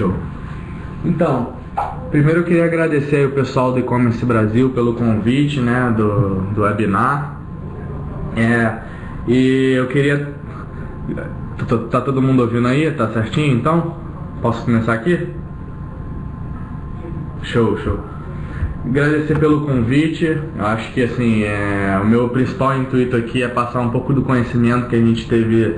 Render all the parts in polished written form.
Show. Então, primeiro eu queria agradecer aí o pessoal do E-Commerce Brasil pelo convite, né, do webinar. E eu queria... Tá todo mundo ouvindo aí? Tá certinho então? Posso começar aqui? Show. Agradecer pelo convite. Eu acho que assim, o meu principal intuito aqui é passar um pouco do conhecimento que a gente teve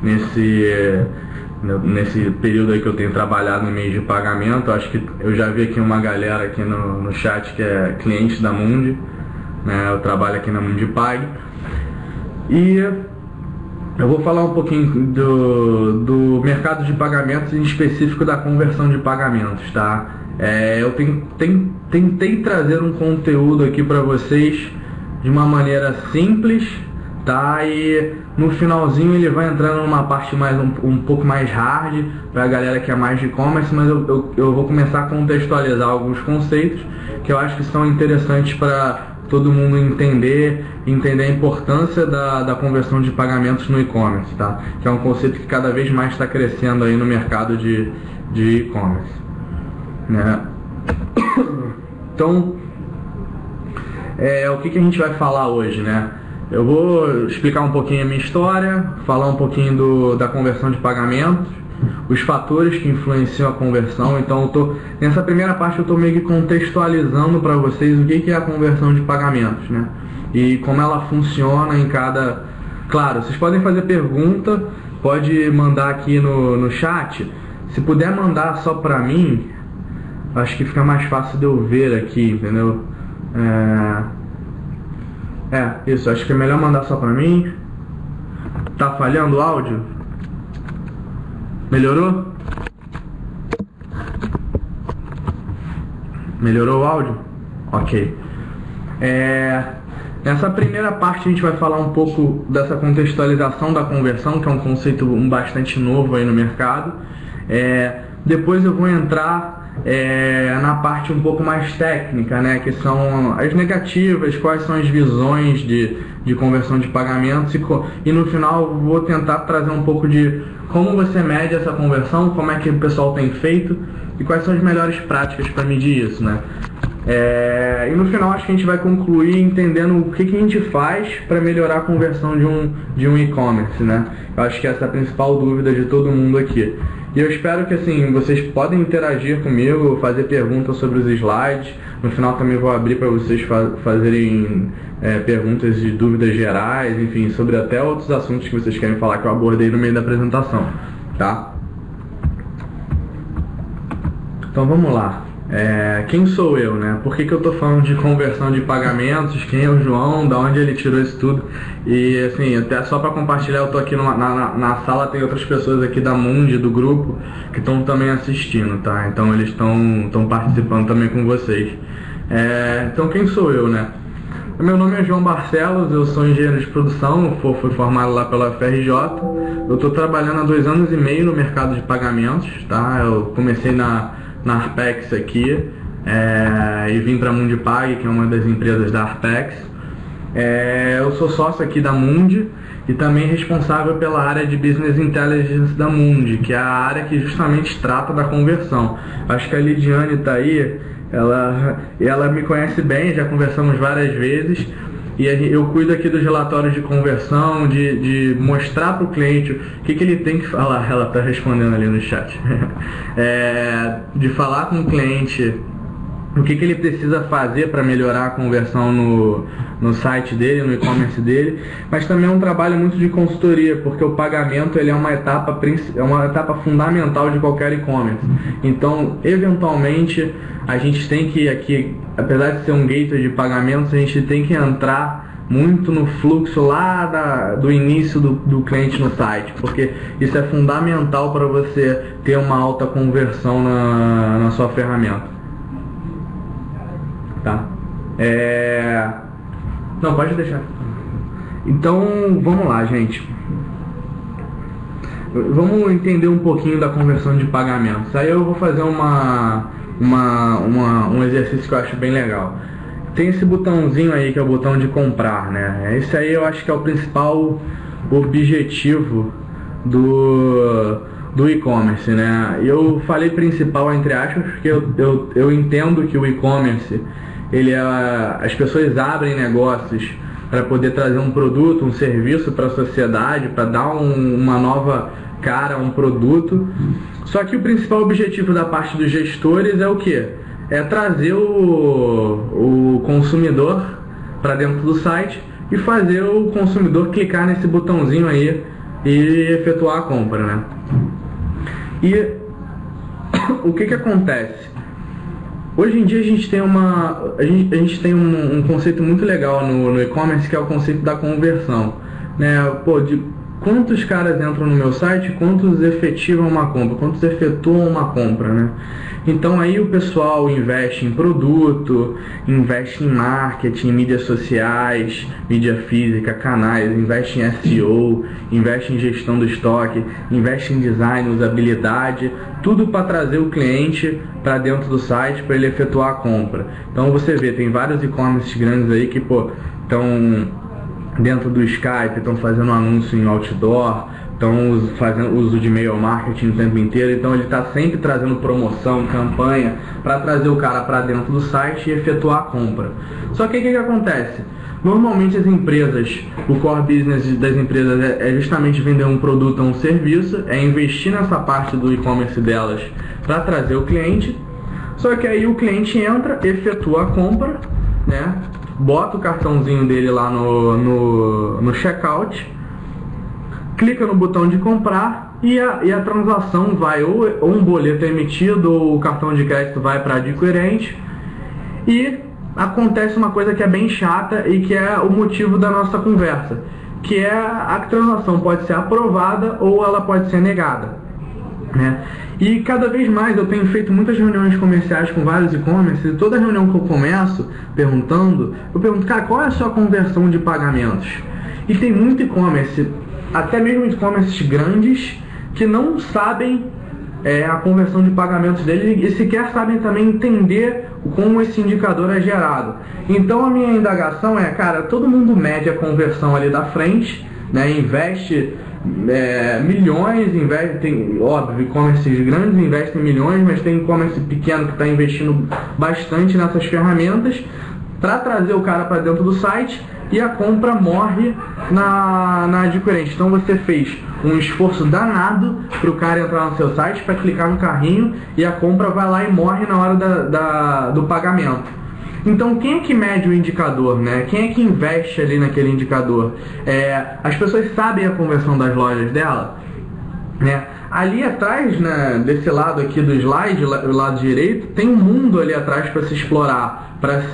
nesse período aí que eu tenho trabalhado no meio de pagamento. Eu acho que eu já vi aqui uma galera aqui no chat que é cliente da Mundi, né? Eu trabalho aqui na Mundipag. E eu vou falar um pouquinho do mercado de pagamentos, em específico da conversão de pagamentos, tá? Eu tentei trazer um conteúdo aqui para vocês de uma maneira simples, tá? E no finalzinho ele vai entrando numa parte mais um pouco mais hard para a galera que é mais de e-commerce, mas eu vou começar a contextualizar alguns conceitos que eu acho que são interessantes para todo mundo entender a importância da conversão de pagamentos no e-commerce, tá? Que é um conceito que cada vez mais está crescendo aí no mercado de e-commerce, né? Então, o que a gente vai falar hoje, né? Eu vou explicar um pouquinho a minha história, falar um pouquinho da conversão de pagamentos, os fatores que influenciam a conversão. Então nessa primeira parte eu estou meio que contextualizando para vocês o que é a conversão de pagamentos, né? E como ela funciona em cada... Claro, vocês podem fazer pergunta, pode mandar aqui no chat. Se puder mandar só para mim, acho que fica mais fácil de eu ver aqui, entendeu? Isso, acho que é melhor mandar só pra mim. Tá falhando o áudio? Melhorou? Melhorou o áudio? Ok. Nessa primeira parte a gente vai falar um pouco dessa contextualização da conversão, que é um conceito bastante novo aí no mercado. Depois eu vou entrar na parte um pouco mais técnica, né, que são as negativas, quais são as visões de conversão de pagamentos, e no final eu vou tentar trazer um pouco de como você mede essa conversão, como é que o pessoal tem feito e quais são as melhores práticas para medir isso, né? E no final acho que a gente vai concluir entendendo o que a gente faz para melhorar a conversão de um e-commerce, né? Eu acho que essa é a principal dúvida de todo mundo aqui. E eu espero que assim, vocês podem interagir comigo, fazer perguntas sobre os slides. No final também vou abrir para vocês fazerem perguntas e dúvidas gerais, enfim, sobre até outros assuntos que vocês querem falar que eu abordei no meio da apresentação, tá? Então vamos lá. Quem sou eu, né? Por que eu tô falando de conversão de pagamentos? Quem é o João? Da onde ele tirou isso tudo? E assim, até só para compartilhar, eu tô aqui na sala, tem outras pessoas aqui da Mundi, do grupo, que estão também assistindo, tá? Então eles estão participando também com vocês. Então quem sou eu, né? Meu nome é João Barcelos, eu sou engenheiro de produção, fui formado lá pela FRJ. Eu tô trabalhando há 2 anos e meio no mercado de pagamentos, tá? Eu comecei na Arpex aqui, e vim para a Mundipag, que é uma das empresas da Arpex. Eu sou sócio aqui da Mundi e também responsável pela área de Business Intelligence da Mundi, que é a área que justamente trata da conversão. Acho que a Lidiane está aí, ela me conhece bem, já conversamos várias vezes. E eu cuido aqui dos relatórios de conversão, de mostrar para o cliente o que ele tem que falar. Ela está respondendo ali no chat. De falar com o cliente o que ele precisa fazer para melhorar a conversão no site dele, no e-commerce dele. Mas também é um trabalho muito de consultoria, porque o pagamento ele é uma etapa fundamental de qualquer e-commerce. Então, eventualmente, a gente tem que, aqui, apesar de ser um gateway de pagamentos, a gente tem que entrar muito no fluxo lá do início do cliente no site, porque isso é fundamental para você ter uma alta conversão na sua ferramenta. Tá? Não, pode deixar. Então, vamos lá, gente. Vamos entender um pouquinho da conversão de pagamentos. Aí eu vou fazer um exercício que eu acho bem legal. Tem esse botãozinho aí que é o botão de comprar, né? Esse aí eu acho que é o principal objetivo do e-commerce, né? Eu falei principal entre aspas porque eu entendo que o e-commerce, as pessoas abrem negócios para poder trazer um produto, um serviço para a sociedade, para dar uma nova cara a um produto. Só que o principal objetivo da parte dos gestores é o quê? É trazer o consumidor para dentro do site e fazer o consumidor clicar nesse botãozinho aí e efetuar a compra, né? E o que acontece? Hoje em dia a gente tem um conceito muito legal no e-commerce, que é o conceito da conversão, né? Pô, de quantos caras entram no meu site, quantos efetivam uma compra, quantos efetuam uma compra, né? Então aí o pessoal investe em produto, investe em marketing, em mídias sociais, mídia física, canais, investe em SEO, investe em gestão do estoque, investe em design, usabilidade, tudo para trazer o cliente para dentro do site para ele efetuar a compra. Então você vê, tem vários e-commerce grandes aí que estão dentro do Skype, estão fazendo anúncio em outdoor, estão fazendo uso de e-mail marketing o tempo inteiro. Então ele está sempre trazendo promoção, campanha, para trazer o cara para dentro do site e efetuar a compra. Só que o que acontece? Normalmente as empresas, o core business das empresas é justamente vender um produto ou um serviço, é investir nessa parte do e-commerce delas para trazer o cliente. Só que aí o cliente entra, efetua a compra, né? Bota o cartãozinho dele lá no checkout, clica no botão de comprar e a transação vai, ou um boleto é emitido, ou o cartão de crédito vai para adquirente, e acontece uma coisa que é bem chata e que é o motivo da nossa conversa, que é a transação pode ser aprovada ou ela pode ser negada, né? E cada vez mais eu tenho feito muitas reuniões comerciais com vários e-commerce, e toda reunião que eu começo eu pergunto, cara, qual é a sua conversão de pagamentos? E tem muito e-commerce, até mesmo e-commerces grandes, que não sabem a conversão de pagamentos deles e sequer sabem também entender como esse indicador é gerado. Então a minha indagação é, cara, todo mundo mede a conversão ali da frente, né, investe milhões, tem, óbvio, e-commerce grandes investem milhões, mas tem e-commerce pequeno que está investindo bastante nessas ferramentas para trazer o cara para dentro do site, e a compra morre na adquirente. Então você fez um esforço danado para o cara entrar no seu site, para clicar no carrinho, e a compra vai lá e morre na hora do pagamento. Então quem é que mede o indicador, né? Quem é que investe ali naquele indicador? As pessoas sabem a conversão das lojas dela, né? Ali atrás, né, desse lado aqui do slide, o lado direito, tem um mundo ali atrás para se explorar, para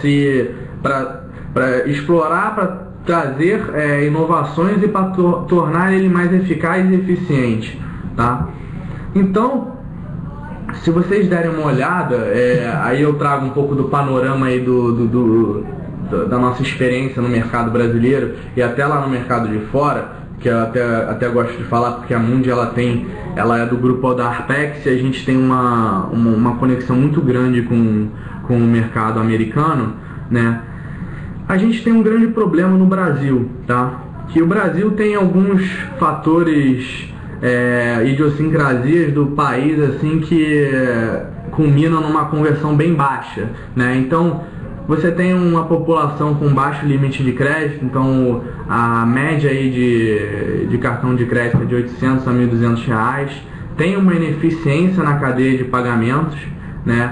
explorar, para trazer inovações e para tornar ele mais eficaz e eficiente, tá? Então, se vocês derem uma olhada, aí eu trago um pouco do panorama aí da nossa experiência no mercado brasileiro e até lá no mercado de fora, que eu até gosto de falar, porque a Mundi ela é do grupo da Arpex, e a gente tem uma conexão muito grande com o mercado americano, né? A gente tem um grande problema no Brasil, tá? Que o Brasil tem alguns fatores, idiosincrasias do país, assim, que culminam numa conversão bem baixa, né? Então, você tem uma população com baixo limite de crédito, então a média aí de cartão de crédito é de 800 a 1.200 reais, tem uma ineficiência na cadeia de pagamentos, né?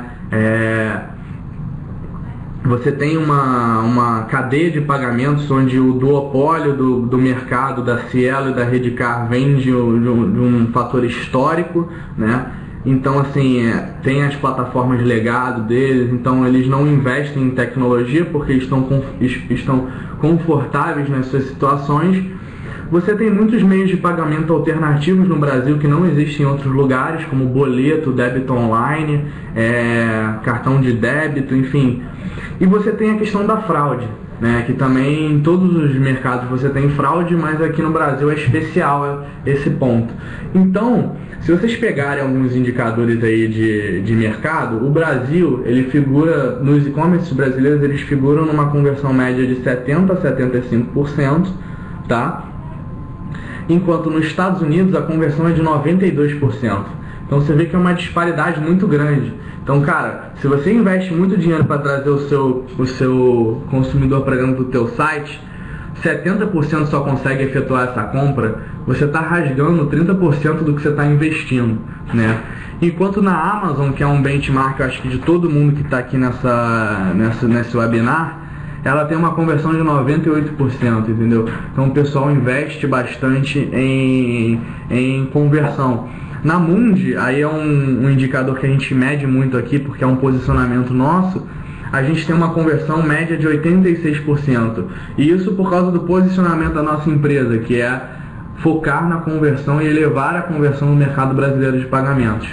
Você tem uma cadeia de pagamentos onde o duopólio do mercado da Cielo e da Redcar vem de um fator histórico, né? Então, assim, tem as plataformas de legado deles, então eles não investem em tecnologia porque estão confortáveis nas suas situações. Você tem muitos meios de pagamento alternativos no Brasil que não existem em outros lugares, como boleto, débito online, cartão de débito, enfim. E você tem a questão da fraude, né, que também em todos os mercados você tem fraude, mas aqui no Brasil é especial esse ponto. Então, se vocês pegarem alguns indicadores aí de mercado, o Brasil, ele figura, nos e-commerce brasileiros, eles figuram numa conversão média de 70% a 75%, tá? enquanto nos Estados Unidos a conversão é de 92%. Então você vê que é uma disparidade muito grande. Então, cara, se você investe muito dinheiro para trazer o seu consumidor para dentro do teu site, 70% só consegue efetuar essa compra, você está rasgando 30% do que você está investindo, né? Enquanto na Amazon, que é um benchmark, eu acho que de todo mundo que está aqui nesse webinar, ela tem uma conversão de 98%, entendeu? Então o pessoal investe bastante em conversão. Na Mundi, aí é um indicador que a gente mede muito aqui, porque é um posicionamento nosso, a gente tem uma conversão média de 86%. E isso por causa do posicionamento da nossa empresa, que é focar na conversão e elevar a conversão no mercado brasileiro de pagamentos.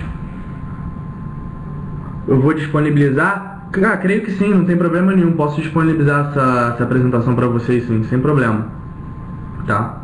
Eu vou disponibilizar? Creio que sim, não tem problema nenhum. Posso disponibilizar essa apresentação para vocês, sim, sem problema. Tá?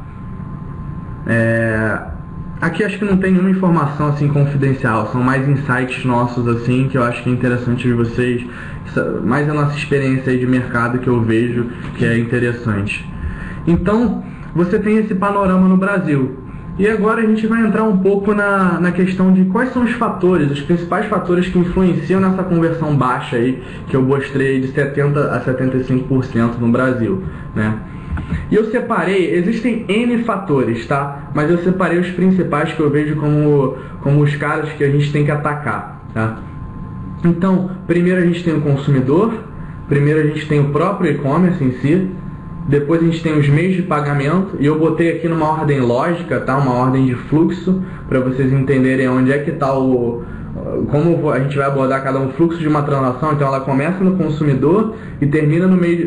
Aqui acho que não tem nenhuma informação assim confidencial, são mais insights nossos assim que eu acho que é interessante de vocês, mais a nossa experiência aí de mercado que eu vejo que é interessante. Então, você tem esse panorama no Brasil. E agora a gente vai entrar um pouco na questão de quais são os fatores, os principais fatores que influenciam nessa conversão baixa aí, que eu mostrei de 70% a 75% no Brasil, né? E eu separei, existem N fatores, tá? Mas eu separei os principais que eu vejo como os caras que a gente tem que atacar, tá? Então, primeiro a gente tem o consumidor, primeiro a gente tem o próprio e-commerce em si, depois a gente tem os meios de pagamento, e eu botei aqui numa ordem lógica, tá? Uma ordem de fluxo, para vocês entenderem onde é que está como a gente vai abordar cada um fluxo de uma transação. Então ela começa no consumidor e termina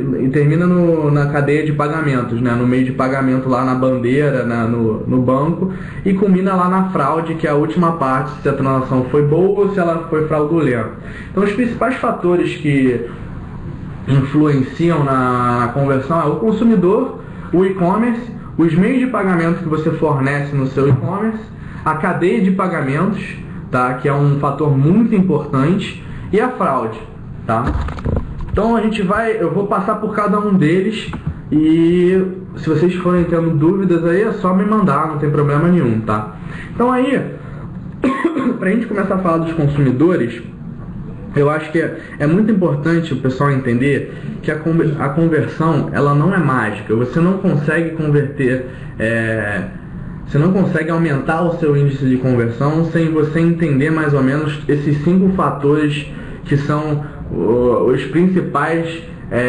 na cadeia de pagamentos, né? No meio de pagamento lá na bandeira, no banco, e culmina lá na fraude, que é a última parte, se a transação foi boa ou se ela foi fraudulenta. Então os principais fatores que influenciam na conversão é o consumidor, o e-commerce, os meios de pagamento que você fornece no seu e-commerce, a cadeia de pagamentos, tá? Que é um fator muito importante, e a fraude, tá? Então eu vou passar por cada um deles, e se vocês forem tendo dúvidas aí é só me mandar, não tem problema nenhum, tá? Então aí, pra gente começar a falar dos consumidores, eu acho que é muito importante o pessoal entender que a conversão, ela não é mágica. Você não consegue converter, você não consegue aumentar o seu índice de conversão sem você entender mais ou menos esses 5 fatores que são os principais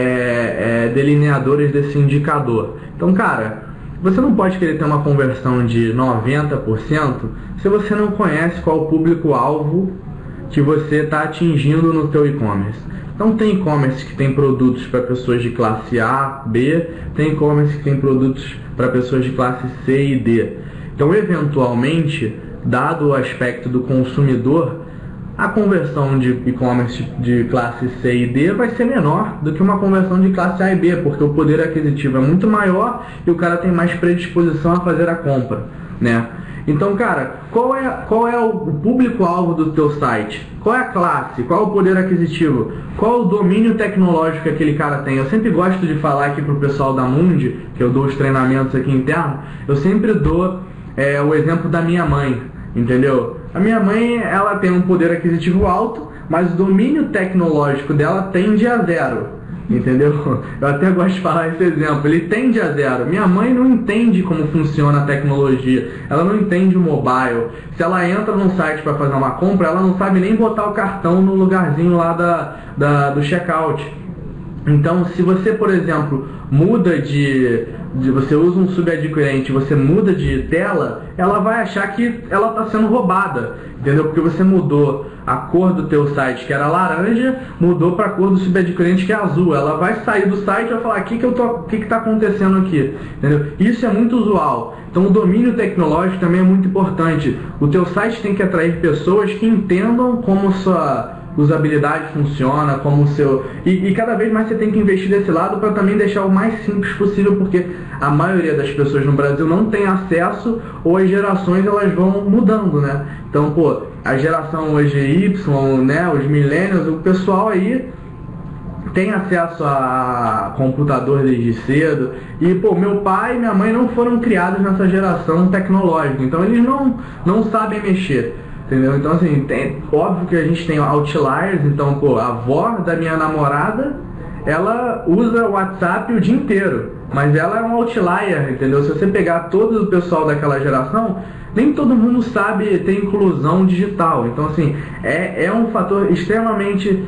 delineadores desse indicador. Então, cara, você não pode querer ter uma conversão de 90% se você não conhece qual o público-alvo que você está atingindo no teu e-commerce. Então tem e-commerce que tem produtos para pessoas de classe A, B, tem e-commerce que tem produtos para pessoas de classe C e D. Então, eventualmente, dado o aspecto do consumidor, a conversão de e-commerce de classe C e D vai ser menor do que uma conversão de classe A e B, porque o poder aquisitivo é muito maior e o cara tem mais predisposição a fazer a compra, né? Então, cara, qual é o público-alvo do teu site? Qual é a classe? Qual é o poder aquisitivo? Qual é o domínio tecnológico que aquele cara tem? Eu sempre gosto de falar aqui pro pessoal da Mundi, que eu dou os treinamentos aqui internos, eu sempre dou o exemplo da minha mãe, entendeu? A minha mãe, ela tem um poder aquisitivo alto, mas o domínio tecnológico dela tende a 0. Entendeu? Eu até gosto de falar esse exemplo. Ele tende a 0. Minha mãe não entende como funciona a tecnologia. Ela não entende o mobile. Se ela entra num site para fazer uma compra, ela não sabe nem botar o cartão no lugarzinho lá do checkout. Então, se você, por exemplo, muda você usa um subadquirente, você muda de tela, ela vai achar que ela está sendo roubada, entendeu? Porque você mudou a cor do teu site, que era laranja, mudou para a cor do subadquirente, que é azul. Ela vai sair do site e vai falar, o que está acontecendo aqui? Entendeu? Isso é muito usual. Então o domínio tecnológico também é muito importante. O teu site tem que atrair pessoas que entendam como sua usabilidade funciona, como o seu... E cada vez mais você tem que investir desse lado para também deixar o mais simples possível, porque a maioria das pessoas no Brasil não tem acesso, ou as gerações elas vão mudando, né? Então, a geração hoje Y, né, os millennials, o pessoal aí tem acesso a computador desde cedo. E, pô, meu pai e minha mãe não foram criados nessa geração tecnológica, então eles não sabem mexer, entendeu? Então, assim, óbvio que a gente tem outliers. Então, pô, a avó da minha namorada, ela usa o WhatsApp o dia inteiro, mas ela é um outlier, entendeu? Se você pegar todo o pessoal daquela geração, nem todo mundo sabe ter inclusão digital. Então, assim, é um fator extremamente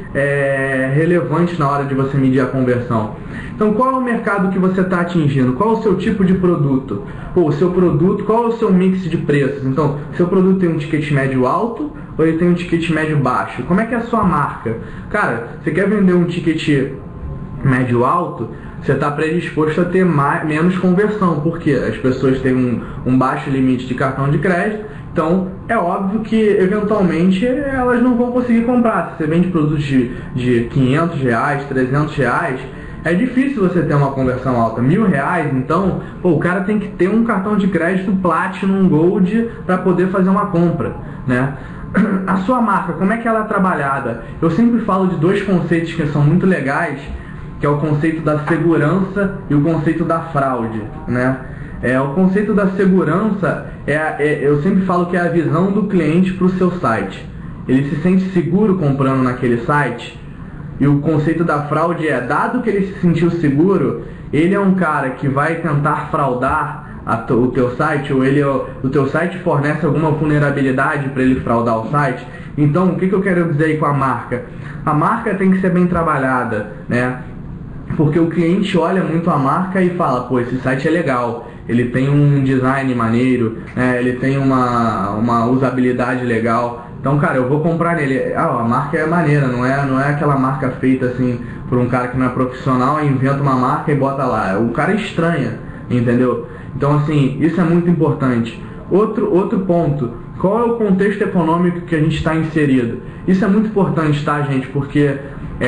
relevante na hora de você medir a conversão. Então, qual é o mercado que você está atingindo? Qual é o seu tipo de produto? Pô, o seu produto, qual é o seu mix de preços? Então, seu produto tem um ticket médio alto ou ele tem um ticket médio baixo? Como é que é a sua marca? Cara, você quer vender um ticket médio alto, você está predisposto a ter menos conversão, porque as pessoas têm um baixo limite de cartão de crédito, então é óbvio que eventualmente elas não vão conseguir comprar. Se você vende produtos de 500 reais, 300 reais, é difícil você ter uma conversão alta. 1.000 reais, então, pô, o cara tem que ter um cartão de crédito Platinum Gold para poder fazer uma compra, né? A sua marca, como é que ela é trabalhada? Eu sempre falo de dois conceitos que são muito legais, que é o conceito da segurança e o conceito da fraude, né? O conceito da segurança eu sempre falo que é a visão do cliente para o seu site. Ele se sente seguro comprando naquele site. E o conceito da fraude dado que ele se sentiu seguro, ele é um cara que vai tentar fraudar o teu site, ou o teu site fornece alguma vulnerabilidade para ele fraudar o site. Então, o que eu quero dizer aí com a marca? A marca tem que ser bem trabalhada, né? Porque o cliente olha muito a marca e fala, pô, esse site é legal, ele tem um design maneiro, né? Ele tem uma usabilidade legal. Então, cara, eu vou comprar nele. A marca é maneira, não é aquela marca feita assim por um cara que não é profissional, inventa uma marca e bota lá. O cara estranha, entendeu? Então, assim, isso é muito importante. Outro ponto, qual é o contexto econômico que a gente está inserido? Isso é muito importante, tá, gente? Porque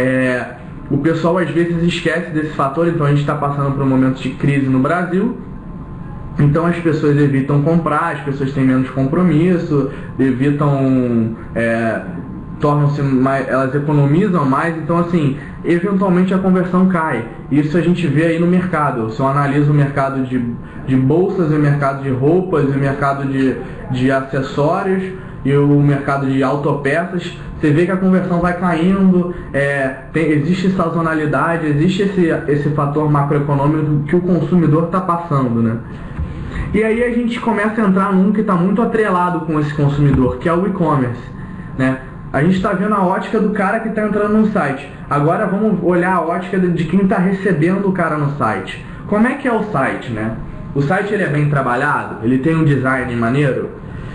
o pessoal às vezes esquece desse fator. Então a gente está passando por um momento de crise no Brasil, então as pessoas evitam comprar, as pessoas têm menos compromisso, tornam-se mais, elas economizam mais. Então, assim, eventualmente a conversão cai. Isso a gente vê aí no mercado. Eu só analiso o mercado de bolsas, o mercado de roupas, o mercado de acessórios e o mercado de autopeças. Você vê que a conversão vai caindo, existe sazonalidade, existe esse fator macroeconômico que o consumidor está passando, né? E aí a gente começa a entrar num que está muito atrelado com esse consumidor, que é o e-commerce, né? A gente está vendo a ótica do cara que está entrando no site. Agora vamos olhar a ótica de quem está recebendo o cara no site. Como é que é o site, né? O site ele é bem trabalhado, ele tem um design maneiro.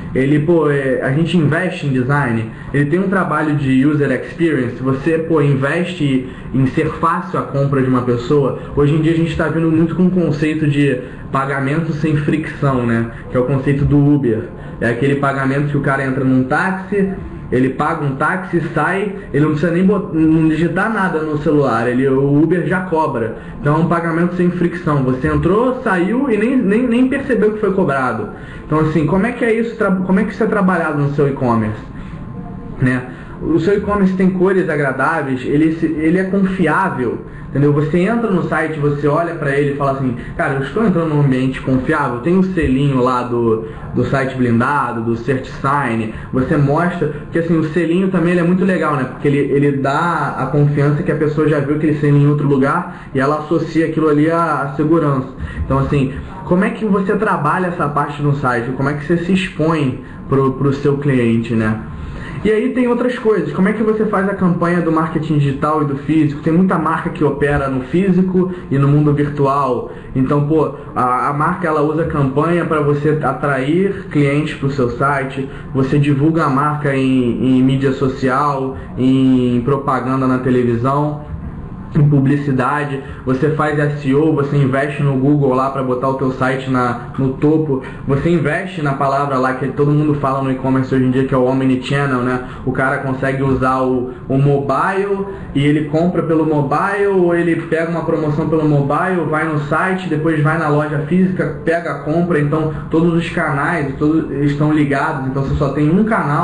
A gente investe em design, ele tem um trabalho de user experience, você, investe em ser fácil a compra de uma pessoa. Hoje em dia a gente está vendo muito com o conceito de pagamento sem fricção, né? Que é o conceito do Uber. É aquele pagamento que o cara entra num táxi, ele paga um táxi, sai, ele não precisa nem não digitar nada no celular, o Uber já cobra. Então é um pagamento sem fricção. Você entrou, saiu e nem percebeu que foi cobrado. Então, assim, como é que é isso? Como é que isso é trabalhado no seu e-commerce, né? O seu e-commerce tem cores agradáveis, ele é confiável, entendeu? Você entra no site, você olha pra ele e fala assim, cara, eu estou entrando num ambiente confiável, tem o selinho lá do site blindado, do CertSign, você mostra, porque assim, o selinho também ele é muito legal, né? Porque ele dá a confiança que a pessoa já viu aquele selinho em outro lugar e ela associa aquilo ali à segurança. Então, assim, como é que você trabalha essa parte no site? Como é que você se expõe pro seu cliente, né? E aí tem outras coisas, como é que você faz a campanha do marketing digital e do físico? Tem muita marca que opera no físico e no mundo virtual. Então, a marca ela usa campanha para você atrair clientes para o seu site, você divulga a marca em mídia social, em propaganda na televisão, em publicidade, você faz SEO, você investe no Google lá para botar o teu site no topo, você investe na palavra lá que todo mundo fala no e-commerce hoje em dia, que é o omnichannel, né? O cara consegue usar o mobile e ele compra pelo mobile, ou ele pega uma promoção pelo mobile, vai no site, depois vai na loja física, pega a compra. Então todos os canais todos estão ligados, então você só tem um canal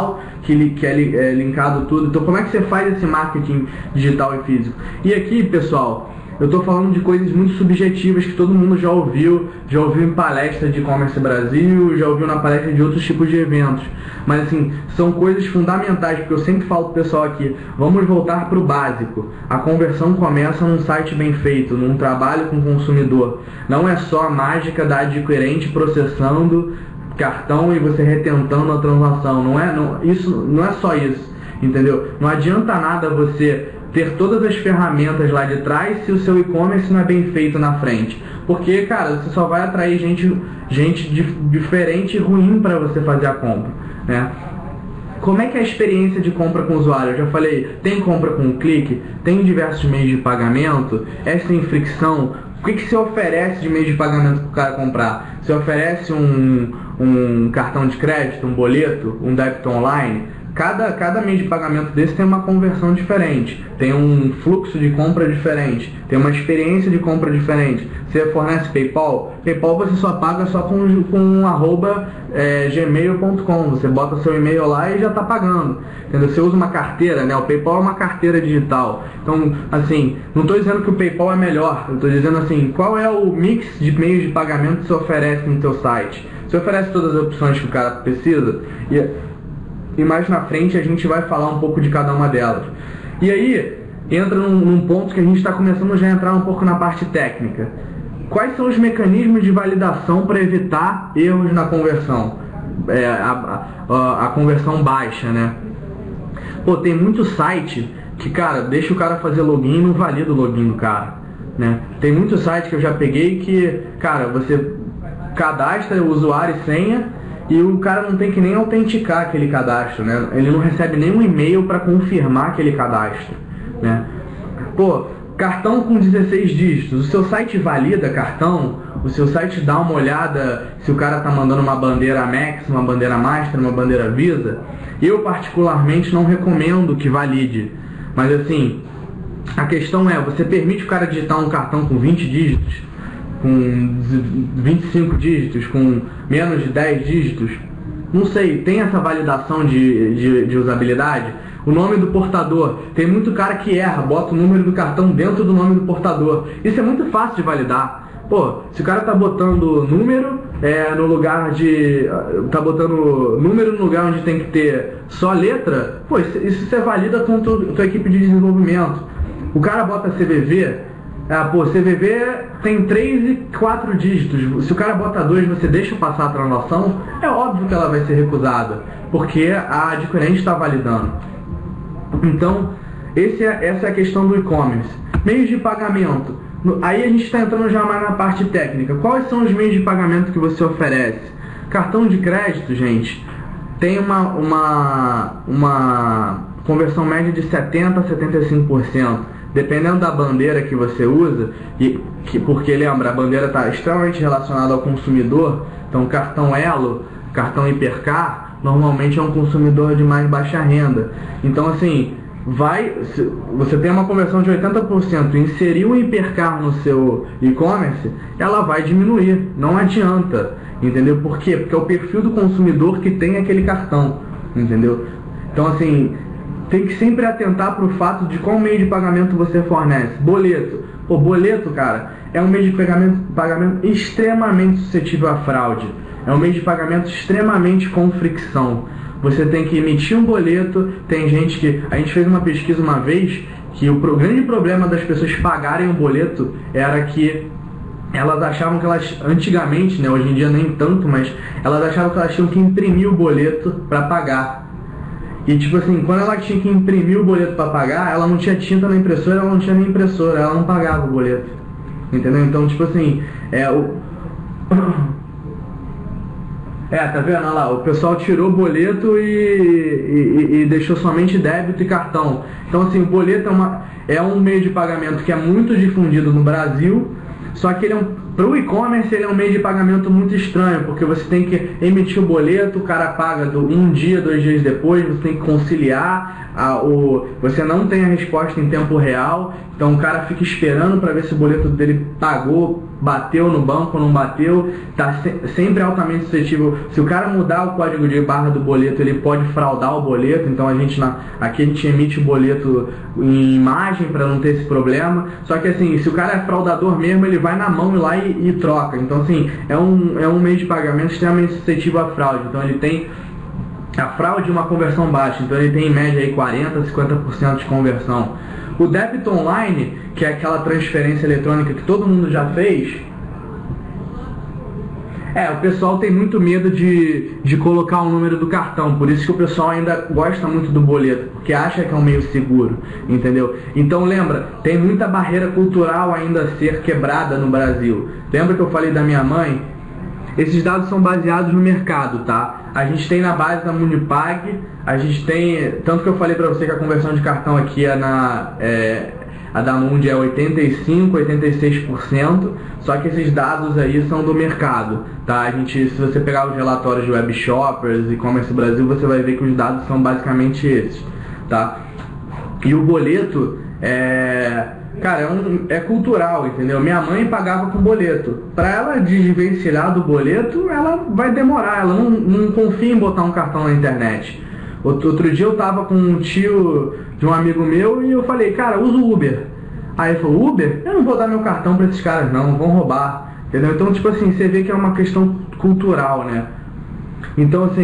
que é linkado tudo. Então como é que você faz esse marketing digital e físico? E aqui, pessoal, eu estou falando de coisas muito subjetivas que todo mundo já ouviu em palestra de e-commerce Brasil, já ouviu na palestra de outros tipos de eventos. Mas assim, são coisas fundamentais, porque eu sempre falo pro pessoal aqui, vamos voltar para o básico. A conversão começa num site bem feito, num trabalho com o consumidor. Não é só a mágica da adquirente processando cartão e você retentando a transação. Isso não é só isso, entendeu? Não adianta nada você ter todas as ferramentas lá de trás se o seu e-commerce não é bem feito na frente. Porque, cara, você só vai atrair gente diferente e ruim para você fazer a compra, né? Como é que é a experiência de compra com o usuário? Eu já falei, tem compra com clique, tem diversos meios de pagamento, é sem fricção. O que se oferece de meio de pagamento para o cara comprar? Você oferece um cartão de crédito, um boleto, um débito online? Cada meio de pagamento desse tem uma conversão diferente, tem um fluxo de compra diferente, tem uma experiência de compra diferente. Você fornece PayPal? PayPal você só paga só com gmail.com, você bota seu e-mail lá e já está pagando, entendeu? Você usa uma carteira, né? O PayPal é uma carteira digital. Então, assim, não estou dizendo que o PayPal é melhor, eu estou dizendo assim, qual é o mix de meios de pagamento que você oferece no seu site? Você oferece todas as opções que o cara precisa? E mais na frente a gente vai falar um pouco de cada uma delas. E aí, entra num ponto que a gente está começando já a entrar um pouco na parte técnica. Quais são os mecanismos de validação para evitar erros na conversão? A conversão baixa, né? Pô, tem muito site que, cara, deixa o cara fazer login e não valida o login do cara, né? Tem muito site que eu já peguei que, cara, você cadastra o usuário e senha, e o cara não tem que nem autenticar aquele cadastro, né? Ele não recebe nenhum e-mail para confirmar aquele cadastro, né? Pô, cartão com 16 dígitos, o seu site valida cartão? O seu site dá uma olhada se o cara tá mandando uma bandeira Amex, uma bandeira Master, uma bandeira Visa? Eu particularmente não recomendo que valide, mas assim, a questão é, você permite o cara digitar um cartão com 20 dígitos? Com 25 dígitos, com menos de 10 dígitos? Não sei, tem essa validação de usabilidade? O nome do portador, tem muito cara que erra, bota o número do cartão dentro do nome do portador. Isso é muito fácil de validar. Pô, se o cara tá botando número no lugar de... tá botando número no lugar onde tem que ter só letra, pô, isso você valida com tua equipe de desenvolvimento. O cara bota CVV, CVV tem 3 e 4 dígitos. Se o cara bota 2, você deixa passar a transação, é óbvio que ela vai ser recusada, porque a adquirente está validando. Então, essa é a questão do e-commerce. Meios de pagamento. Aí a gente está entrando já mais na parte técnica. Quais são os meios de pagamento que você oferece? Cartão de crédito, gente, tem uma conversão média de 70% a 75%. Dependendo da bandeira que você usa, porque lembra, a bandeira está extremamente relacionada ao consumidor, então cartão Elo, cartão Hipercar, normalmente é um consumidor de mais baixa renda. Então assim, você tem uma conversão de 80%, inserir um Hipercar no seu e-commerce, ela vai diminuir, não adianta, entendeu? Por quê? Porque é o perfil do consumidor que tem aquele cartão, entendeu? Então assim, tem que sempre atentar para o fato de qual meio de pagamento você fornece. Boleto. Pô, boleto, cara, é um meio de pagamento extremamente suscetível à fraude. É um meio de pagamento extremamente com fricção. Você tem que emitir um boleto. Tem gente que... A gente fez uma pesquisa uma vez que o grande problema das pessoas pagarem o boleto era que elas achavam que elas, antigamente, né, hoje em dia nem tanto, mas elas achavam que elas tinham que imprimir o boleto para pagar. E tipo assim, quando ela tinha que imprimir o boleto para pagar, ela não tinha tinta na impressora, ela não tinha nem impressora, ela não pagava o boleto. Entendeu? Então, tipo assim, tá vendo? Olha lá, o pessoal tirou o boleto e deixou somente débito e cartão. Então assim, o boleto é um meio de pagamento que é muito difundido no Brasil, só que ele Para o e-commerce ele é um meio de pagamento muito estranho, porque você tem que emitir o boleto, o cara paga um dia, 2 dias depois, você tem que conciliar, você não tem a resposta em tempo real, então o cara fica esperando para ver se o boleto dele pagou, bateu no banco ou não bateu, está sempre altamente suscetível. Se o cara mudar o código de barra do boleto, ele pode fraudar o boleto, então aqui a gente emite o boleto em imagem para não ter esse problema. Só que assim, se o cara é fraudador mesmo, ele vai na mão e lá e troca. Então assim, é um meio de pagamento extremamente suscetível à fraude. Então ele tem a fraude, uma conversão baixa, então ele tem em média aí 40, 50% de conversão. O débito online, que é aquela transferência eletrônica que todo mundo já fez, o pessoal tem muito medo de colocar o número do cartão, por isso que o pessoal ainda gosta muito do boleto, porque acha que é um meio seguro, entendeu? Então lembra, tem muita barreira cultural ainda a ser quebrada no Brasil. Lembra que eu falei da minha mãe? Esses dados são baseados no mercado, tá? A gente tem na base da Munipag, a gente tem, tanto que eu falei pra você que a conversão de cartão aqui a da Mundi é 85%, 86%, só que esses dados aí são do mercado, tá? Se você pegar os relatórios de Web Shoppers e E-commerce Brasil, você vai ver que os dados são basicamente esses, tá? E o boleto cara, é cultural, entendeu? Minha mãe pagava com boleto. Para ela desvencilhar do boleto, ela vai demorar. Ela não confia em botar um cartão na internet. Outro dia eu tava com um tio de um amigo meu e eu falei, cara, usa o Uber. Aí ele falou, Uber? Eu não vou dar meu cartão para esses caras não, vão roubar. Entendeu? Então, tipo assim, você vê que é uma questão cultural, né? Então, assim,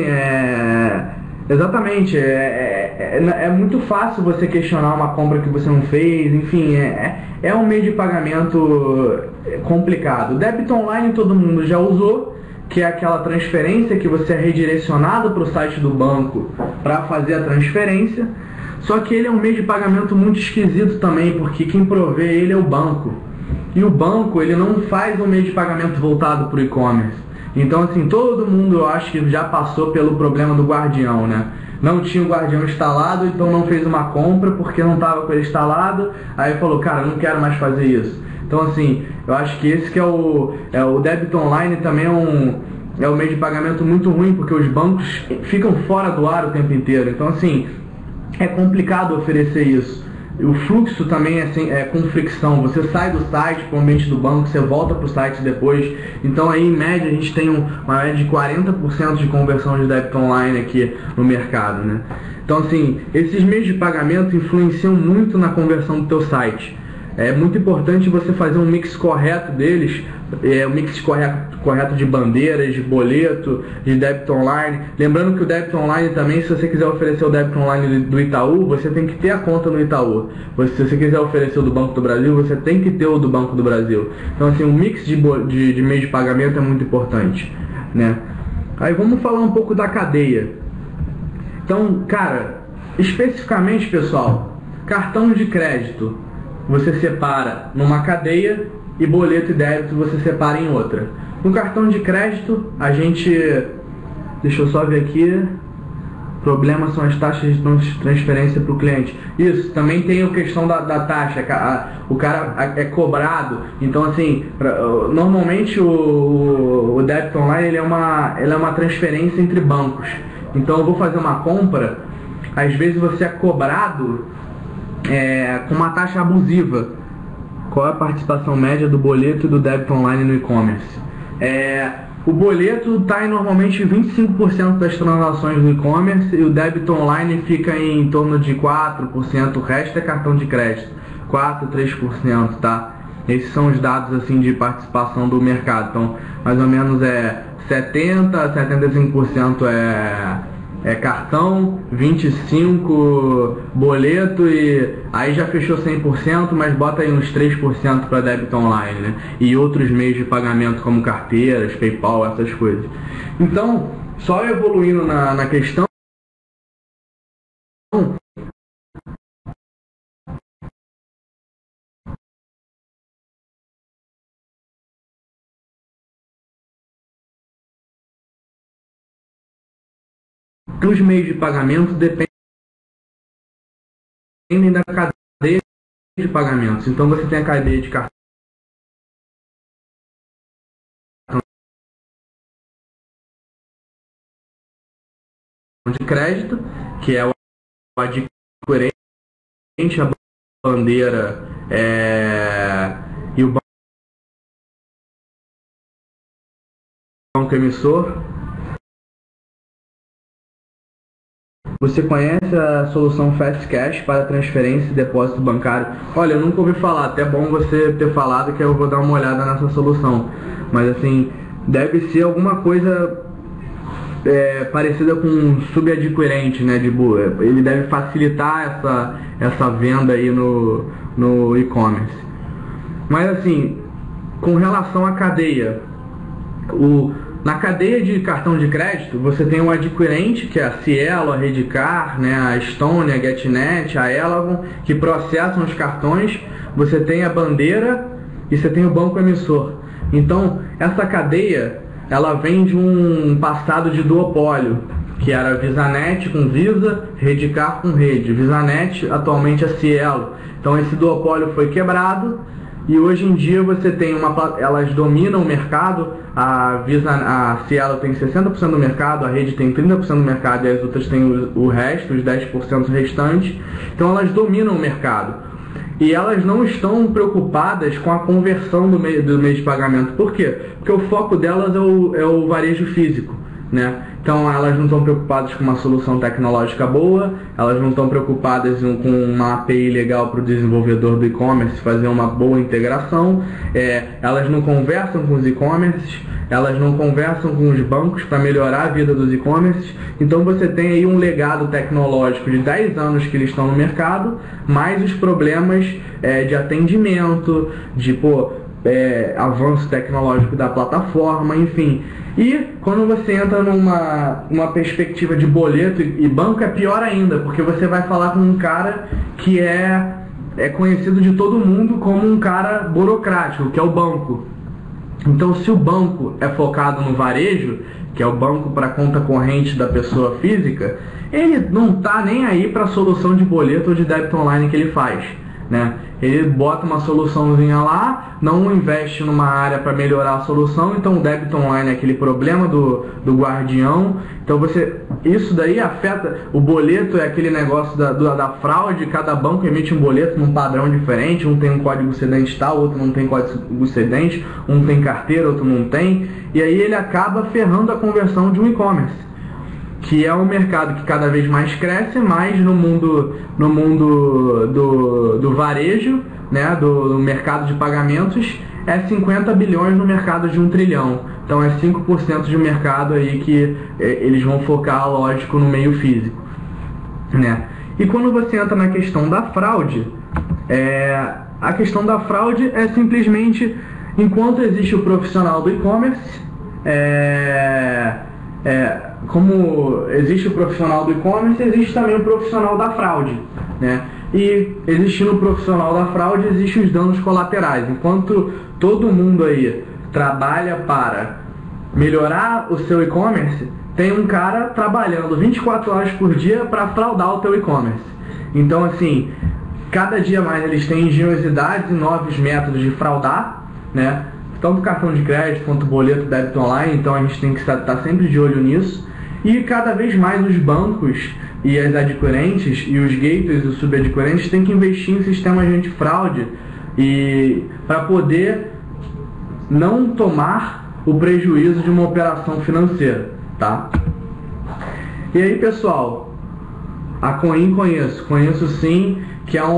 exatamente, é muito fácil você questionar uma compra que você não fez, enfim, é um meio de pagamento complicado. Débito online todo mundo já usou, que é aquela transferência que você é redirecionado para o site do banco para fazer a transferência, só que ele é um meio de pagamento muito esquisito também, porque quem provê ele é o banco, e o banco ele não faz um meio de pagamento voltado para o e-commerce. Então, assim, todo mundo, eu acho que já passou pelo problema do guardião, né? Não tinha o guardião instalado, então não fez uma compra porque não estava com ele instalado. Aí falou, cara, não quero mais fazer isso. Então, assim, eu acho que esse que é o débito online também é um meio de pagamento muito ruim, porque os bancos ficam fora do ar o tempo inteiro. Então, assim, é complicado oferecer isso. O fluxo também é com fricção. Você sai do site para o ambiente do banco, você volta para o site depois. Então aí em média a gente tem uma média de 40% de conversão de débito online aqui no mercado, né? Então assim, esses meios de pagamento influenciam muito na conversão do teu site. É muito importante você fazer um mix correto deles, um mix correto de bandeiras, de boleto, de débito online. Lembrando que o débito online também, se você quiser oferecer o débito online do Itaú, você tem que ter a conta no Itaú. Se você quiser oferecer o do Banco do Brasil, você tem que ter o do Banco do Brasil. Então assim, um mix de meio de pagamento é muito importante, né? Aí vamos falar um pouco da cadeia. Então, cara, especificamente, pessoal, cartão de crédito você separa numa cadeia e boleto e débito você separa em outra. No cartão de crédito, deixa eu só ver aqui, problema são as taxas de transferência para o cliente. Isso, também tem a questão da taxa, o cara é cobrado, então assim, normalmente o débito online ele é uma transferência entre bancos. Então eu vou fazer uma compra, às vezes você é cobrado com uma taxa abusiva. Qual é a participação média do boleto e do débito online no e-commerce? O boleto está em normalmente 25% das transações do e-commerce e o débito online fica em torno de 4%, o resto é cartão de crédito, 4, 3%, tá? Esses são os dados assim de participação do mercado. Então, mais ou menos 70, 75% cartão, 25% boleto e aí já fechou 100%, mas bota aí uns 3% para débito online, né? E outros meios de pagamento como carteiras, PayPal, essas coisas. Então, só evoluindo na questão, os meios de pagamento dependem da cadeia de pagamentos. Então você tem a cadeia de cartão de crédito, que é o adquirente, a bandeira e o banco emissor. Você conhece a solução Fast Cash para transferência e depósito bancário? Olha, eu nunca ouvi falar, até bom você ter falado que eu vou dar uma olhada nessa solução. Mas assim, deve ser alguma coisa parecida com um subadquirente, né? Ele deve facilitar essa venda aí no e-commerce. Mas assim, com relação à cadeia, na cadeia de cartão de crédito, você tem o adquirente, que é a Cielo, a Redcar, né, a Stone, a GetNet, a Elavon, que processam os cartões. Você tem a bandeira e você tem o banco emissor. Então, essa cadeia, ela vem de um passado de duopólio, que era VisaNet com Visa, Redcar com Rede. VisaNet, atualmente, é Cielo. Então, esse duopólio foi quebrado. E hoje em dia você tem elas dominam o mercado, a Cielo tem 60% do mercado, a Rede tem 30% do mercado e as outras têm o resto, os 10% restantes. Então elas dominam o mercado. E elas não estão preocupadas com a conversão do meio de pagamento. Por quê? Porque o foco delas é o varejo físico, né? Então elas não estão preocupadas com uma solução tecnológica boa, elas não estão preocupadas com uma API legal para o desenvolvedor do e-commerce fazer uma boa integração, elas não conversam com os e-commerces, elas não conversam com os bancos para melhorar a vida dos e-commerces. Então você tem aí um legado tecnológico de 10 anos que eles estão no mercado, mais os problemas de atendimento, de avanço tecnológico da plataforma, enfim. E quando você entra numa perspectiva de boleto e banco, é pior ainda, porque você vai falar com um cara que é conhecido de todo mundo como um cara burocrático, que é o banco. Então, se o banco é focado no varejo, que é o banco para conta corrente da pessoa física, ele não está nem aí para a solução de boleto ou de débito online que ele faz, né? Ele bota uma soluçãozinha lá, não investe numa área para melhorar a solução. Então o débito online é aquele problema do guardião. Então isso daí afeta. O boleto é aquele negócio da fraude. Cada banco emite um boleto num padrão diferente. Um tem um código sedente tal, outro não tem código sedente, um tem carteira, outro não tem. E aí ele acaba ferrando a conversão de um e-commerce, que é um mercado que cada vez mais cresce, mais no mundo do varejo, né, do mercado de pagamentos, 50 bilhões no mercado de 1 trilhão. Então é 5% de mercado aí que eles vão focar, lógico, no meio físico, né? E quando você entra na questão da fraude, a questão da fraude é simplesmente, enquanto existe o profissional do e-commerce, como existe o profissional do e-commerce, existe também o profissional da fraude, né? E existindo o profissional da fraude, existem os danos colaterais. Enquanto todo mundo aí trabalha para melhorar o seu e-commerce, tem um cara trabalhando 24 horas por dia para fraudar o teu e-commerce. Então, assim, cada dia mais eles têm engenhosidades e novos métodos de fraudar, né? Tanto cartão de crédito quanto boleto, débito online. Então a gente tem que estar sempre de olho nisso. E cada vez mais os bancos e as adquirentes e os gateways e os subadquirentes têm que investir em sistemas de antifraude para poder não tomar o prejuízo de uma operação financeira, tá? E aí, pessoal, a Coin conheço sim, que é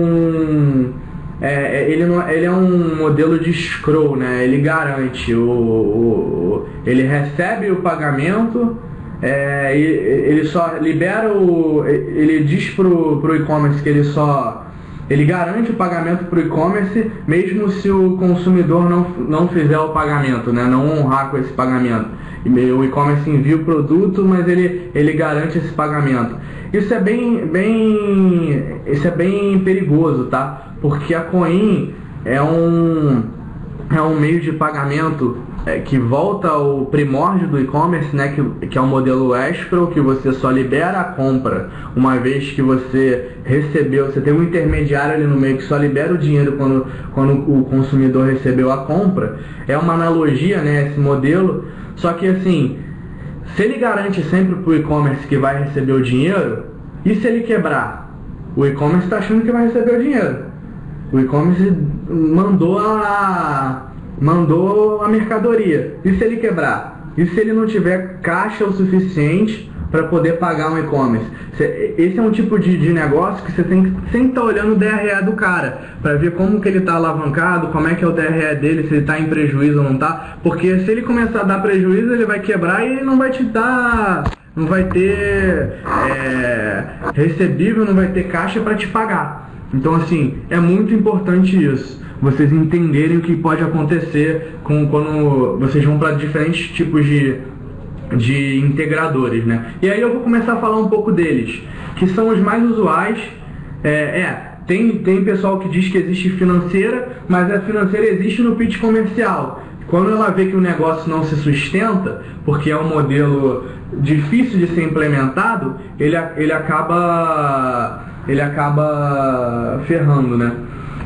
ele é um modelo de escrow, né? Ele garante ele recebe o pagamento, ele só libera ele diz pro e-commerce que ele garante o pagamento pro e-commerce, mesmo se o consumidor não fizer o pagamento, né? Não honrar com esse pagamento. O e-commerce envia o produto, mas ele garante esse pagamento. Isso é bem perigoso, tá? Porque a Coin é um meio de pagamento que volta ao primórdio do e-commerce, né? Que é o modelo escrow, que você só libera a compra uma vez que você recebeu. Você tem um intermediário ali no meio que só libera o dinheiro quando o consumidor recebeu a compra. É uma analogia, né? Esse modelo. Só que assim, Se ele garante sempre para o e-commerce que vai receber o dinheiro, e se ele quebrar? O e-commerce está achando que vai receber o dinheiro. O e-commerce mandou a mercadoria. E se ele quebrar? E se ele não tiver caixa o suficiente para poder pagar um e-commerce? Esse é um tipo de negócio que você tem que sempre estar olhando o DRE do cara, para ver como que ele está alavancado, como é que é o DRE dele, se ele está em prejuízo ou não está. Porque se ele começar a dar prejuízo, ele vai quebrar e ele não vai te dar, não vai ter recebível, não vai ter caixa para te pagar. Então, assim, é muito importante isso, vocês entenderem o que pode acontecer quando vocês vão para diferentes tipos de integradores, né? E aí eu vou começar a falar um pouco deles, que são os mais usuais. Tem pessoal que diz que existe financeira, mas a financeira existe no pitch comercial. Quando ela vê que o negócio não se sustenta, porque é um modelo difícil de ser implementado, ele acaba ferrando, né?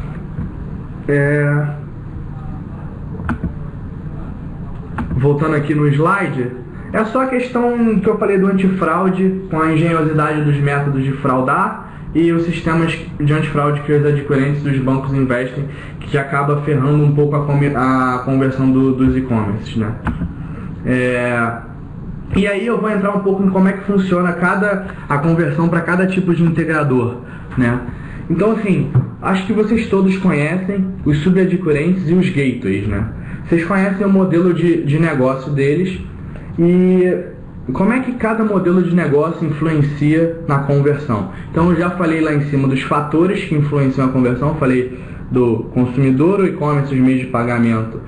Voltando aqui no slide, é só a questão que eu falei do antifraude, com a engenhosidade dos métodos de fraudar e os sistemas de antifraude que os adquirentes dos bancos investem, que acaba ferrando um pouco a conversão dos e-commerces, né? E aí eu vou entrar um pouco em como é que funciona a conversão para cada tipo de integrador, né? Então, assim, acho que vocês todos conhecem os subadquirentes e os gateways, né? Vocês conhecem o modelo de negócio deles e como é que cada modelo de negócio influencia na conversão. Então, eu já falei lá em cima dos fatores que influenciam a conversão, falei do consumidor, o e-commerce, os meios de pagamento,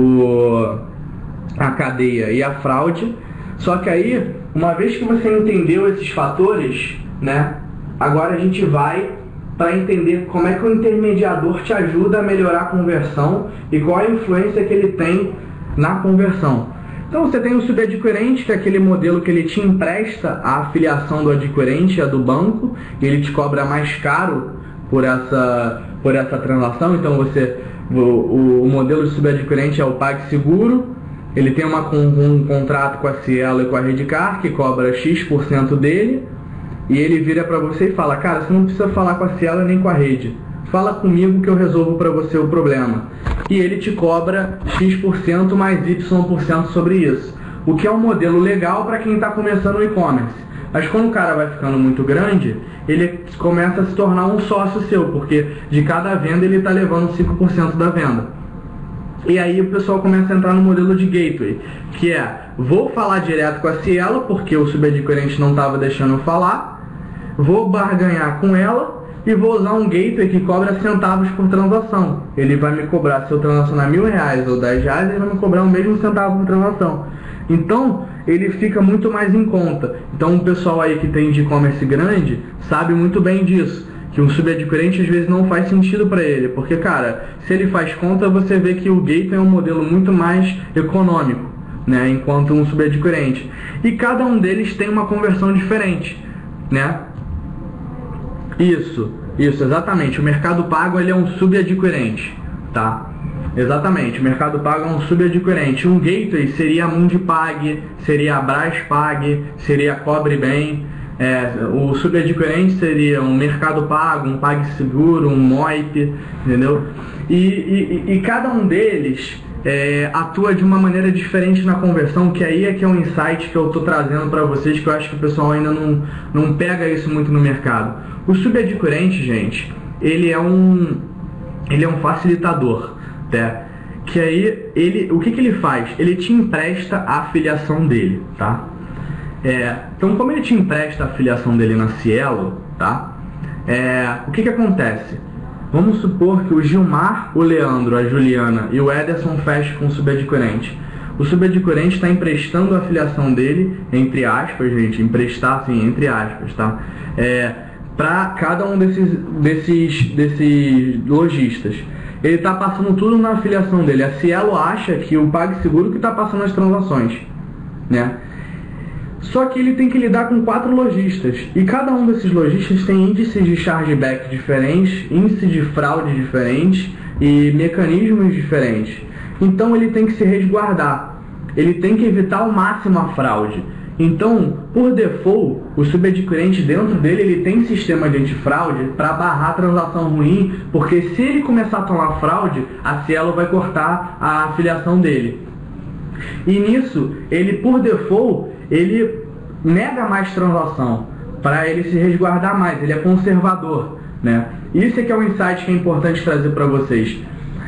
a cadeia e a fraude. Só que aí, uma vez que você entendeu esses fatores, né, agora a gente vai para entender como é que o intermediador te ajuda a melhorar a conversão e qual a influência que ele tem na conversão. Então você tem o subadquirente, que é aquele modelo que ele te empresta a afiliação do adquirente, a do banco, e ele te cobra mais caro por essa transação. Então o modelo de subadquirente é o PagSeguro. Ele tem um contrato com a Cielo e com a Redcar, que cobra X% dele, e ele vira para você e fala: cara, você não precisa falar com a Cielo nem com a Rede, fala comigo que eu resolvo para você o problema. E ele te cobra X% mais Y% sobre isso, o que é um modelo legal para quem está começando o e-commerce. Mas quando o cara vai ficando muito grande, ele começa a se tornar um sócio seu, porque de cada venda ele está levando 5% da venda. E aí o pessoal começa a entrar no modelo de gateway, que é: vou falar direto com a Cielo, porque o subadquirente não estava deixando eu falar, vou barganhar com ela e vou usar um gateway que cobra centavos por transação. Ele vai me cobrar, se eu transacionar R$1.000 ou R$10, ele vai me cobrar o mesmo centavo por transação. Então, ele fica muito mais em conta. Então, o pessoal aí que tem de e-commerce grande sabe muito bem disso, que um subadquirente às vezes não faz sentido para ele, porque, cara, se ele faz conta, você vê que o gateway é um modelo muito mais econômico, né, enquanto um subadquirente. E cada um deles tem uma conversão diferente, né? Isso, exatamente. O Mercado Pago, ele é um subadquirente, tá? Exatamente, o Mercado Pago é um subadquirente. Um gateway seria a Mundipag, seria a Braspag, seria a Cobre-Bem. O subadquirente seria um Mercado Pago, um PagSeguro, um Moip, entendeu? E cada um deles atua de uma maneira diferente na conversão, que aí é que é um insight que eu estou trazendo para vocês, que eu acho que o pessoal ainda não pega isso muito no mercado. O subadquirente, gente, ele é um facilitador, tá? Que aí, o que ele faz? Ele te empresta a afiliação dele, tá? Então, como ele te empresta a afiliação dele na Cielo, tá? O que acontece? Vamos supor que o Gilmar, o Leandro, a Juliana e o Ederson fechem com o subadquirente. O subadquirente está emprestando a afiliação dele, entre aspas, gente, emprestar assim, entre aspas, tá? Para cada um desses lojistas. Ele está passando tudo na afiliação dele. A Cielo acha que o PagSeguro que está passando as transações, né? Só que ele tem que lidar com 4 lojistas, e cada um desses lojistas tem índices de chargeback diferentes, índice de fraude diferentes e mecanismos diferentes. Então ele tem que se resguardar, ele tem que evitar ao máximo a fraude. Então, por default, o subadquirente dentro dele ele tem sistema de antifraude para barrar a transação ruim, porque se ele começar a tomar fraude, a Cielo vai cortar a afiliação dele. E nisso, ele por default, ele nega mais transação, para ele se resguardar mais, ele é conservador, né? Isso é que é um insight que é importante trazer para vocês.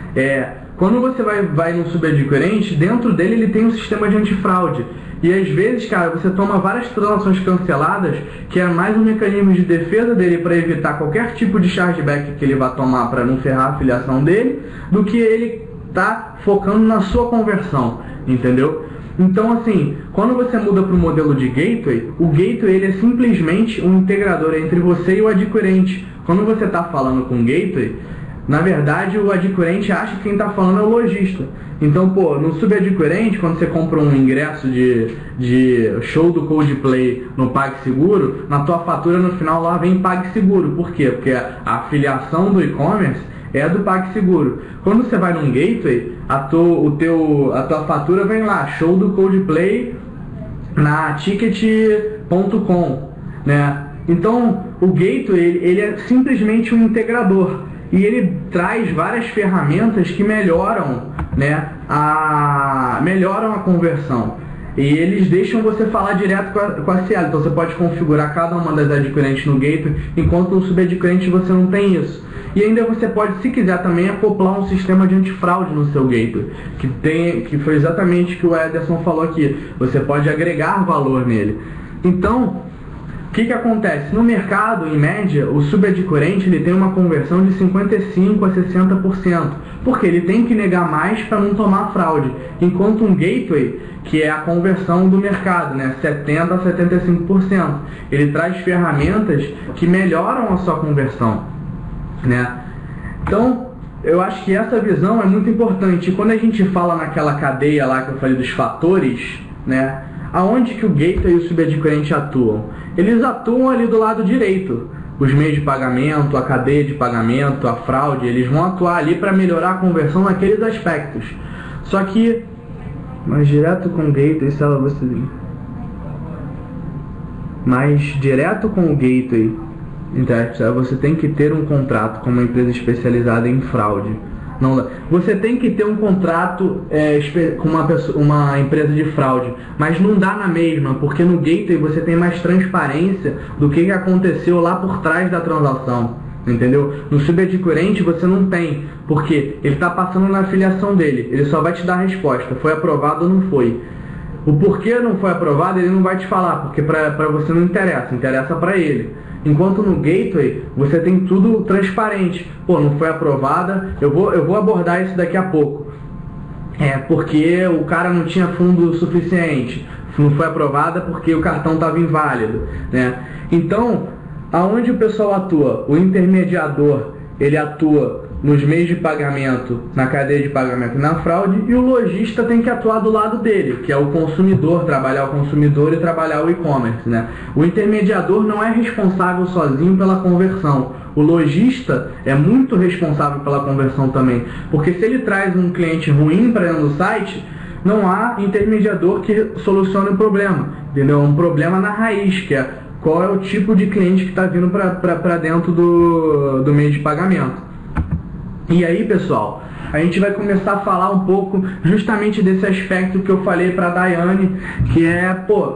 Quando você vai no subadquirente, dentro dele ele tem um sistema de antifraude. E às vezes, cara, você toma várias transações canceladas, que é mais um mecanismo de defesa dele para evitar qualquer tipo de chargeback que ele vai tomar para não ferrar a afiliação dele, do que ele tá focando na sua conversão, entendeu? Então, assim, quando você muda para o modelo de gateway, o gateway ele é simplesmente um integrador entre você e o adquirente. Quando você está falando com o gateway, na verdade o adquirente acha que quem está falando é o lojista. Então, no subadquirente, quando você compra um ingresso de show do Coldplay no PagSeguro, na tua fatura no final lá vem PagSeguro. Por quê? Porque a afiliação do e-commerce é do PagSeguro. Quando você vai num gateway, a tua fatura vem lá, show do Coldplay na ticket.com, né? Então, o gateway ele é simplesmente um integrador e ele traz várias ferramentas que melhoram, né, melhoram a conversão. E eles deixam você falar direto com a Cielo. Então você pode configurar cada uma das adquirentes no gateway, enquanto no subadquirente você não tem isso. E ainda você pode, se quiser também, acoplar um sistema de antifraude no seu gateway, que foi exatamente o que o Ederson falou aqui. Você pode agregar valor nele. Então, o que acontece? No mercado, em média, o subadquirente ele tem uma conversão de 55% a 60%, porque ele tem que negar mais para não tomar fraude, enquanto um gateway, que é a conversão do mercado, né, 70% a 75%, ele traz ferramentas que melhoram a sua conversão, né? Então, eu acho que essa visão é muito importante. E quando a gente fala naquela cadeia lá que eu falei dos fatores, né, aonde que o gateway e o subadquirente atuam? Eles atuam ali do lado direito. Os meios de pagamento, a cadeia de pagamento, a fraude, eles vão atuar ali para melhorar a conversão naqueles aspectos. Só que, mais direto com o gateway, mais direto com o gateway, você tem que ter um contrato com uma empresa especializada em fraude. Não, você tem que ter um contrato com uma empresa de fraude, mas não dá na mesma, porque no gateway você tem mais transparência do que aconteceu lá por trás da transação, entendeu? No subadquirente você não tem, porque ele está passando na afiliação dele, ele só vai te dar a resposta, foi aprovado ou não foi. O porquê não foi aprovado ele não vai te falar, porque para você não interessa para ele. Enquanto no gateway você tem tudo transparente. Não foi aprovada, eu vou abordar isso daqui a pouco. Porque o cara não tinha fundo suficiente. Não foi aprovada porque o cartão estava inválido, né? Então, aonde o pessoal atua? O intermediador, ele atua nos meios de pagamento, na cadeia de pagamento e na fraude, e o lojista tem que atuar do lado dele, que é o consumidor, trabalhar o consumidor e trabalhar o e-commerce, né? O intermediador não é responsável sozinho pela conversão. O lojista é muito responsável pela conversão também, porque se ele traz um cliente ruim para dentro do site, não há intermediador que solucione o problema, entendeu? É um problema na raiz, que é qual é o tipo de cliente que está vindo para dentro do meio de pagamento. E aí, pessoal, a gente vai começar a falar um pouco justamente desse aspecto que eu falei para a Daiane, que é,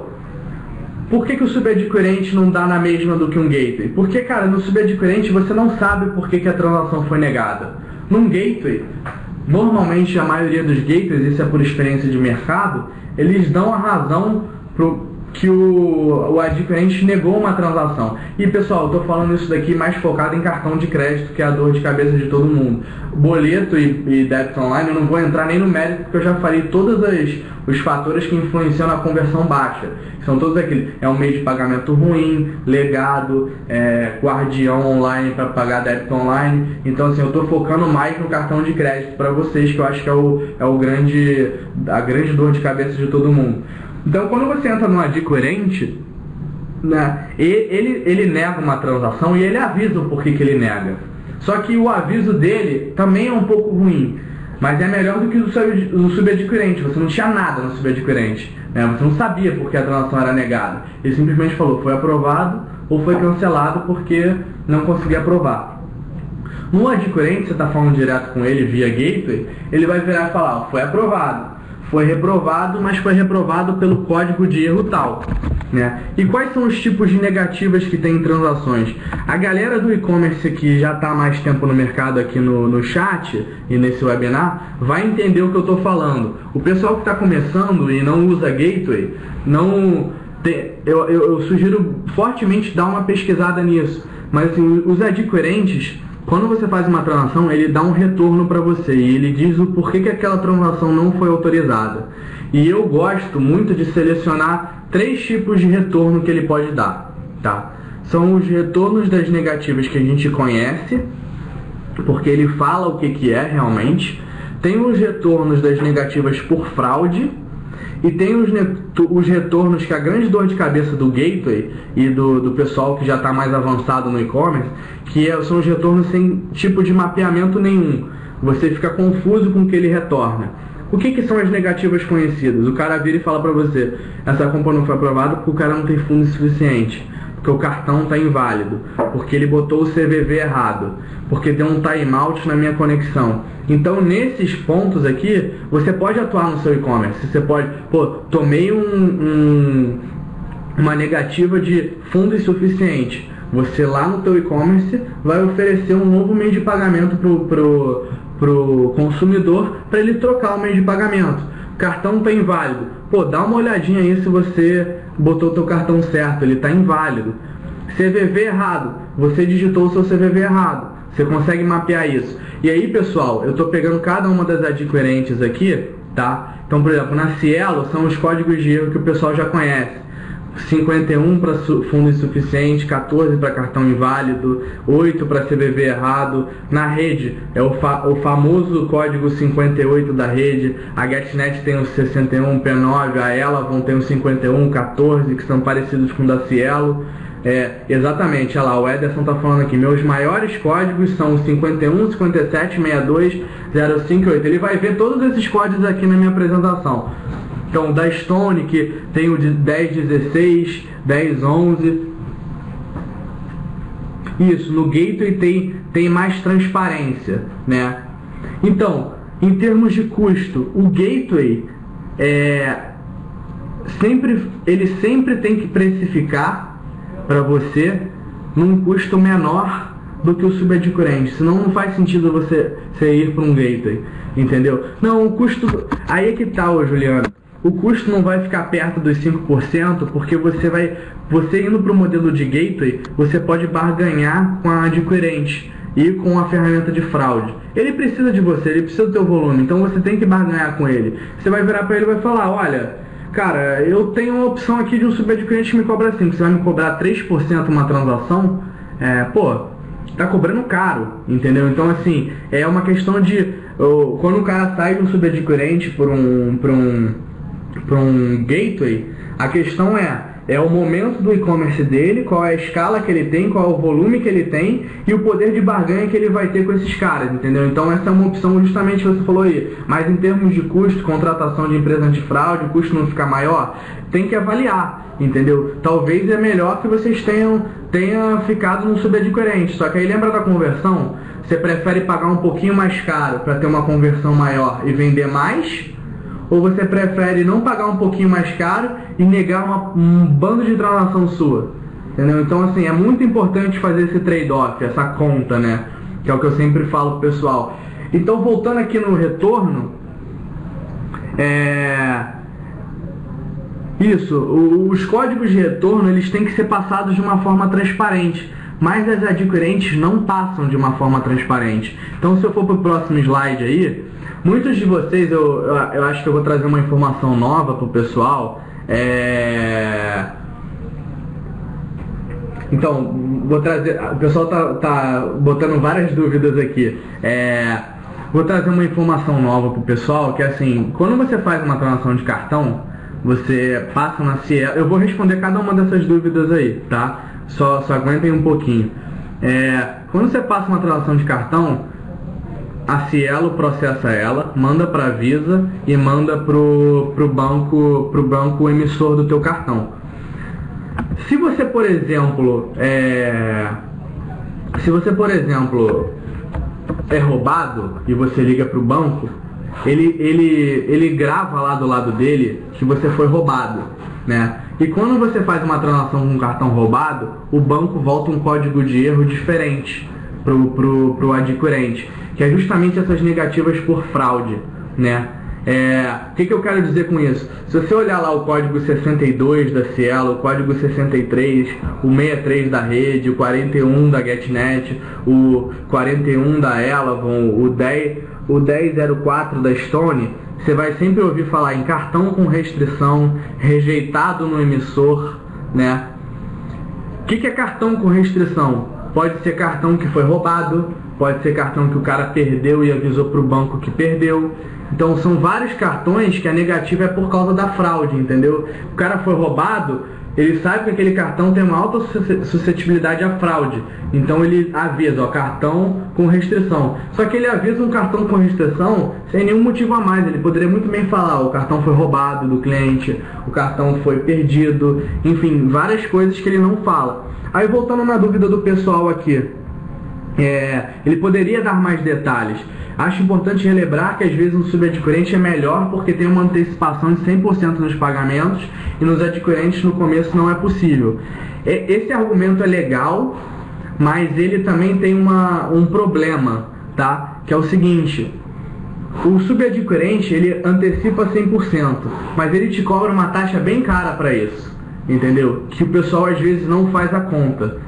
por que o subadquirente não dá na mesma do que um gateway? Porque, cara, no subadquirente você não sabe por que a transação foi negada. Num gateway, normalmente a maioria dos gateways, isso é por experiência de mercado, eles dão a razão que o adquirente negou uma transação. E pessoal, eu estou falando isso daqui mais focado em cartão de crédito, que é a dor de cabeça de todo mundo. Boleto e débito online, eu não vou entrar nem no mérito, porque eu já falei todos os fatores que influenciam na conversão baixa. São todos aqueles. É um meio de pagamento ruim, legado, guardião online para pagar débito online. Então assim, eu estou focando mais no cartão de crédito para vocês, que eu acho que é a grande dor de cabeça de todo mundo. Então, quando você entra no adquirente, né, ele nega uma transação e ele avisa o porquê que ele nega. Só que o aviso dele também é um pouco ruim, mas é melhor do que o subadquirente. Você não tinha nada no subadquirente. Você não sabia porque a transação era negada. Ele simplesmente falou, foi aprovado ou foi cancelado porque não conseguia aprovar. No adquirente, você está falando direto com ele via gateway, ele vai virar e falar, foi aprovado, foi reprovado, mas foi reprovado pelo código de erro tal. E quais são os tipos de negativas que tem em transações? A galera do e-commerce que já está há mais tempo no mercado aqui no chat e nesse webinar vai entender o que eu estou falando. O pessoal que está começando e não usa gateway, eu sugiro fortemente dar uma pesquisada nisso. Mas assim, os adquirentes, quando você faz uma transação, ele dá um retorno para você e ele diz o porquê que aquela transação não foi autorizada. E eu gosto muito de selecionar 3 tipos de retorno que ele pode dar, tá? São os retornos das negativas que a gente conhece, porque ele fala o que é realmente. Tem os retornos das negativas por fraude e tem os retornos que a grande dor de cabeça do gateway e do pessoal que já está mais avançado no e-commerce, são os retornos sem tipo de mapeamento nenhum. Você fica confuso com o que ele retorna. O que são as negativas conhecidas? O cara vira e fala pra você, essa compra não foi aprovada porque o cara não tem fundo suficiente, porque o cartão está inválido, porque ele botou o CVV errado, porque deu um timeout na minha conexão. Então, nesses pontos aqui, você pode atuar no seu e-commerce. Você pode, tomei uma negativa de fundo insuficiente. Você lá no teu e-commerce vai oferecer um novo meio de pagamento pro consumidor para ele trocar o meio de pagamento. O cartão está inválido. Dá uma olhadinha aí se você botou o teu cartão certo, ele está inválido. CVV errado, você digitou o seu CVV errado. Você consegue mapear isso. E aí, pessoal, eu estou pegando cada uma das adquirentes aqui, tá? Então, por exemplo, na Cielo são os códigos de erro que o pessoal já conhece. 51 para fundo insuficiente, 14 para cartão inválido, 8 para CVV errado. Na rede é o famoso código 58 da rede. A GetNet tem o 61 P9, a Elavon tem o 51, 14, que são parecidos com o da Cielo. Exatamente, olha lá, o Ederson está falando aqui, meus maiores códigos são o 51, 57, 62, 05 e 8. Ele vai ver todos esses códigos aqui na minha apresentação. Então, da Stone, que tem o de 1016, 1011. Isso, no Gateway tem mais transparência, Então, em termos de custo, o Gateway ele sempre tem que precificar para você num custo menor do que o subadquirente, senão não faz sentido você ir para um Gateway, entendeu? Não, o custo... Aí é que tá, Juliano. O custo não vai ficar perto dos 5%, porque você indo para o modelo de gateway, você pode barganhar com a adquirente e com a ferramenta de fraude. Ele precisa de você, ele precisa do teu volume, então você tem que barganhar com ele. Você vai virar para ele e vai falar, olha, cara, eu tenho uma opção aqui de um subadquirente que me cobra 5%, você vai me cobrar 3% uma transação? Tá cobrando caro, entendeu? Então, assim, é uma questão de... Quando o cara sai de um subadquirente para um gateway, a questão é o momento do e-commerce dele, qual é a escala que ele tem, qual é o volume que ele tem e o poder de barganha que ele vai ter com esses caras, entendeu? Então essa é uma opção justamente que você falou aí. Mas em termos de custo, contratação de empresa antifraude, o custo não ficar maior, tem que avaliar, entendeu? Talvez é melhor que vocês tenham ficado no subadquirente, só que aí lembra da conversão? Você prefere pagar um pouquinho mais caro para ter uma conversão maior e vender mais? Ou você prefere não pagar um pouquinho mais caro e negar um bando de transação sua? Entendeu? Então, assim, é muito importante fazer esse trade-off, essa conta, Que é o que eu sempre falo pro pessoal. Então, voltando aqui no retorno, os códigos de retorno, eles têm que ser passados de uma forma transparente. Mas as adquirentes não passam de uma forma transparente. Então, se eu for pro próximo slide aí, muitos de vocês, eu acho que eu vou trazer uma informação nova pro pessoal. Então, vou trazer... O pessoal tá botando várias dúvidas aqui. Vou trazer uma informação nova pro pessoal, que é assim, quando você faz uma transação de cartão, você passa na Cielo... Eu vou responder cada uma dessas dúvidas aí, tá? Só aguentem um pouquinho. Quando você passa uma transação de cartão, a Cielo processa ela, manda para a Visa e manda pro banco emissor do teu cartão. Se você, por exemplo, é roubado e você liga pro banco, ele grava lá do lado dele que você foi roubado, né? E quando você faz uma transação com um cartão roubado, o banco volta um código de erro diferente pro adquirente, que é justamente essas negativas por fraude, né? O que eu quero dizer com isso? Se você olhar lá o código 62 da Cielo, o código 63, o 63 da rede, o 41 da GetNet, o 41 da Elavon, o 1004 da Stone, você vai sempre ouvir falar em cartão com restrição, rejeitado no emissor, né? O que é cartão com restrição? Pode ser cartão que foi roubado, pode ser cartão que o cara perdeu e avisou para o banco que perdeu. Então são vários cartões que a negativa é por causa da fraude, entendeu? O cara foi roubado, ele sabe que aquele cartão tem uma alta suscetibilidade à fraude. Então ele avisa, cartão com restrição. Só que ele avisa um cartão com restrição sem nenhum motivo a mais. Ele poderia muito bem falar, o cartão foi roubado do cliente, o cartão foi perdido, enfim, várias coisas que ele não fala. Aí voltando na dúvida do pessoal aqui, ele poderia dar mais detalhes. Acho importante relembrar que às vezes um subadquirente é melhor porque tem uma antecipação de 100% nos pagamentos e nos adquirentes no começo não é possível. Esse argumento é legal, mas ele também tem um problema, tá? Que é o seguinte: o subadquirente ele antecipa 100%, mas ele te cobra uma taxa bem cara para isso, entendeu? Que o pessoal às vezes não faz a conta.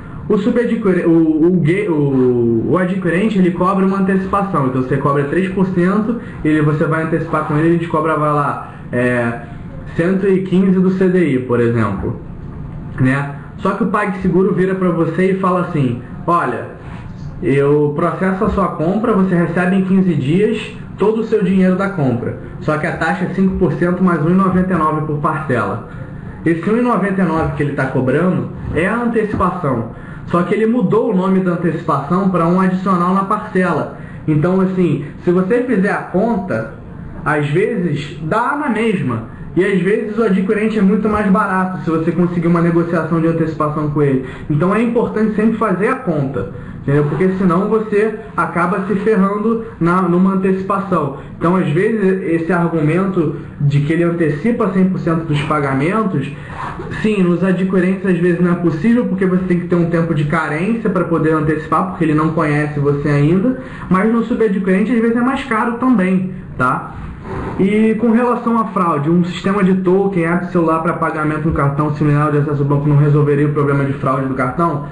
O adquirente ele cobra uma antecipação, então você cobra 3% e você vai antecipar com ele, ele te cobra, vai lá, 115 do CDI, por exemplo, né? Só que o PagSeguro vira para você e fala assim: olha, eu processo a sua compra, você recebe em 15 dias todo o seu dinheiro da compra, só que a taxa é 5% mais R$ 1,99 por parcela. Esse R$ 1,99 que ele está cobrando é a antecipação. Só que ele mudou o nome da antecipação para um adicional na parcela. Então, assim, se você fizer a conta, às vezes dá na mesma. E às vezes o adquirente é muito mais barato se você conseguir uma negociação de antecipação com ele. Então é importante sempre fazer a conta, entendeu? Porque senão você acaba se ferrando numa antecipação. Então às vezes esse argumento de que ele antecipa 100% dos pagamentos, sim, nos adquirentes às vezes não é possível, porque você tem que ter um tempo de carência para poder antecipar, porque ele não conhece você ainda, mas no subadquirente às vezes é mais caro também, tá? E com relação à fraude, um sistema de token, app celular para pagamento no cartão similar de acesso ao banco não resolveria o problema de fraude do cartão?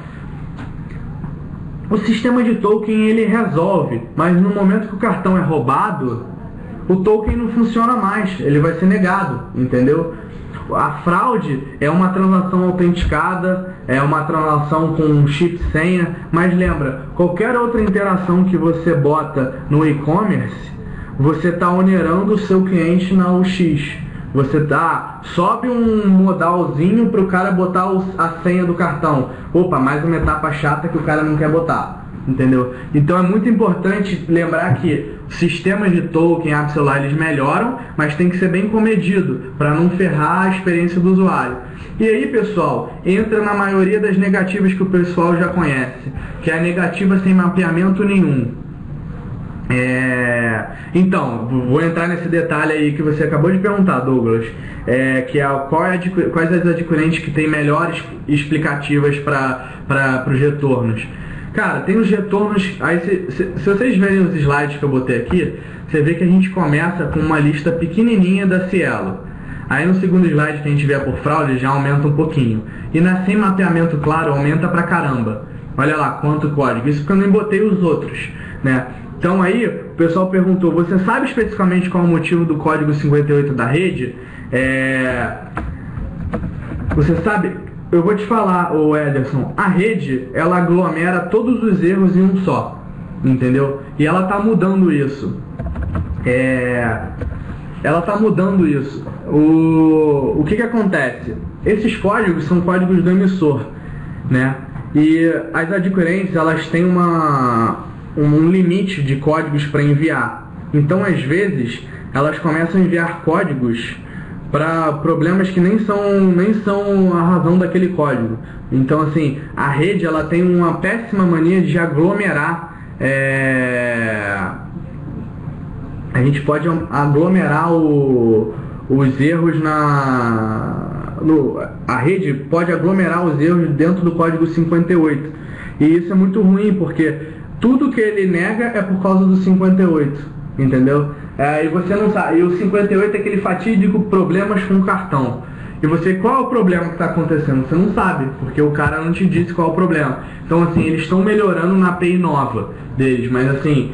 O sistema de token ele resolve, mas no momento que o cartão é roubado, o token não funciona mais, ele vai ser negado, entendeu? A fraude é uma transação autenticada, é uma transação com chip senha, mas lembra, qualquer outra interação que você bota no e-commerce, você está onerando o seu cliente na UX. Você sobe um modalzinho para o cara botar a senha do cartão. Opa, mais uma etapa chata que o cara não quer botar, entendeu? Então é muito importante lembrar que sistemas de token, app celular, eles melhoram, mas tem que ser bem comedido para não ferrar a experiência do usuário. E aí, pessoal, entra na maioria das negativas que o pessoal já conhece, que é a negativa sem mapeamento nenhum. Então, vou entrar nesse detalhe aí que você acabou de perguntar, Douglas, quais as adquirentes que tem melhores explicativas para os retornos. Cara, tem os retornos, aí se vocês verem os slides que eu botei aqui, você vê que a gente começa com uma lista pequenininha da Cielo. Aí no segundo slide que a gente vê por fraude já aumenta um pouquinho. E na sem mapeamento claro aumenta pra caramba. Olha lá quanto código, isso porque eu nem botei os outros, né? Então aí, o pessoal perguntou, você sabe especificamente qual é o motivo do código 58 da rede? Você sabe? Eu vou te falar, ô Ederson, a rede, ela aglomera todos os erros em um só, entendeu? E ela tá mudando isso. Ela tá mudando isso. O que acontece? Esses códigos são códigos do emissor, né? E as adquirentes, elas têm um limite de códigos para enviar. Então, às vezes, elas começam a enviar códigos para problemas que nem são a razão daquele código. Então, assim, a rede ela tem uma péssima mania de aglomerar. A gente pode aglomerar os erros a rede pode aglomerar os erros dentro do código 58. E isso é muito ruim, porque tudo que ele nega é por causa do 58, entendeu? E você não sabe. E o 58 é aquele fatídico problemas com cartão. E você, qual é o problema que está acontecendo? Você não sabe, porque o cara não te disse qual é o problema. Então, assim, eles estão melhorando na API nova deles, mas assim,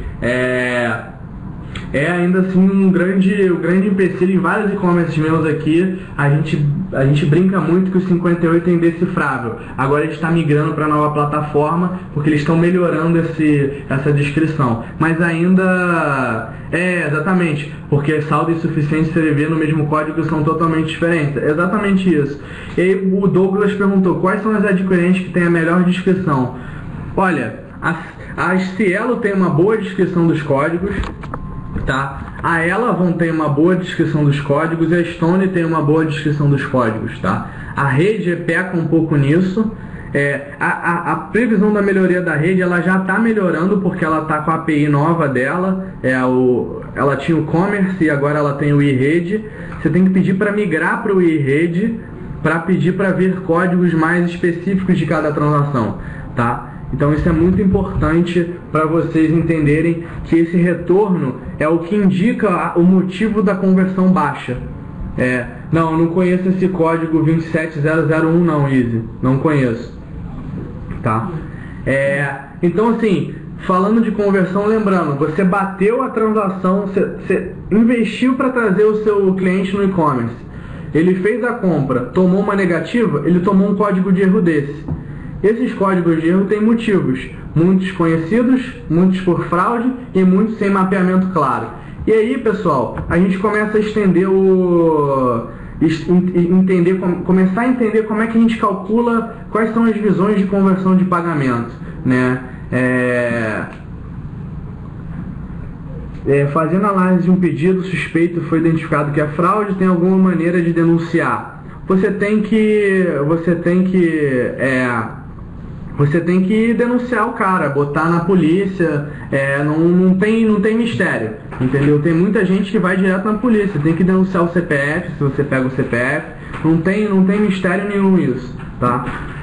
ainda assim um grande empecilho em vários e-commerce meus aqui. A gente brinca muito que o 58 é indecifrável. Agora a gente está migrando para a nova plataforma porque eles estão melhorando essa descrição. Mas ainda exatamente, porque saldo insuficiente e CVV no mesmo código são totalmente diferentes. É exatamente isso. E aí, o Douglas perguntou quais são as adquirentes que têm a melhor descrição. Olha, a Cielo tem uma boa descrição dos códigos, tá? A Elavon tem uma boa descrição dos códigos e a Stone tem uma boa descrição dos códigos, tá? A rede peca um pouco nisso. A previsão da melhoria da rede ela já está melhorando porque ela está com a API nova dela. Ela tinha o Commerce e agora ela tem o e-rede. Você tem que pedir para migrar para o e-rede para pedir para ver códigos mais específicos de cada transação, tá? Então isso é muito importante para vocês entenderem que esse retorno é o que indica o motivo da conversão baixa. Não, eu não conheço esse código 27001 não, Easy. Não conheço. Tá? Então assim, falando de conversão, lembrando, você bateu a transação, você investiu para trazer o seu cliente no e-commerce. Ele fez a compra, tomou uma negativa, ele tomou um código de erro desse. Esses códigos de erro têm motivos, muitos conhecidos, muitos por fraude e muitos sem mapeamento claro. E aí, pessoal, a gente começa a começar a entender como é que a gente calcula quais são as visões de conversão de pagamento, né? Fazendo análise de um pedido suspeito, foi identificado que é fraude, tem alguma maneira de denunciar. Você tem que denunciar o cara, botar na polícia, não tem mistério, entendeu? Tem muita gente que vai direto na polícia, tem que denunciar o CPF, se você pega o CPF, não tem mistério nenhum isso, tá?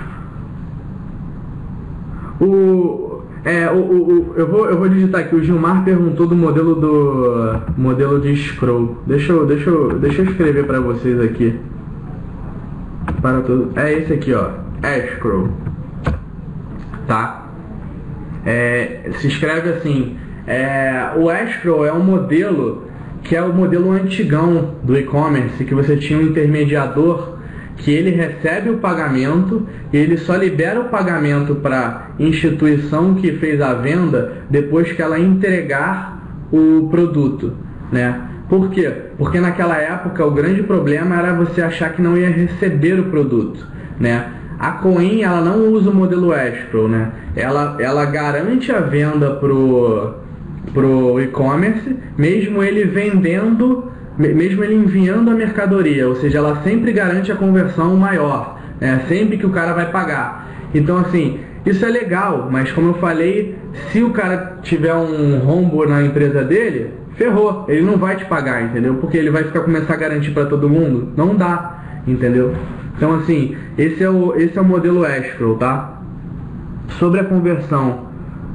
Eu vou digitar aqui, o Gilmar perguntou do modelo de scroll. Deixa eu escrever para vocês aqui. Para tudo. É esse aqui, ó. Scroll. Tá? Se escreve assim. O escrow é um modelo que é o modelo antigão do e-commerce, que você tinha um intermediador que ele recebe o pagamento e ele só libera o pagamento para a instituição que fez a venda depois que ela entregar o produto, né? Por quê? Porque naquela época o grande problema era você achar que não ia receber o produto, né? A Coin, ela não usa o modelo escrow, né? Ela garante a venda pro e-commerce, mesmo ele enviando a mercadoria, ou seja, ela sempre garante a conversão maior, né? Sempre que o cara vai pagar. Então, assim, isso é legal, mas como eu falei, se o cara tiver um rombo na empresa dele, ferrou, ele não vai te pagar, entendeu? Porque ele vai começar a garantir para todo mundo, não dá, entendeu? Então, assim, esse é o modelo escrow, tá? Sobre a conversão,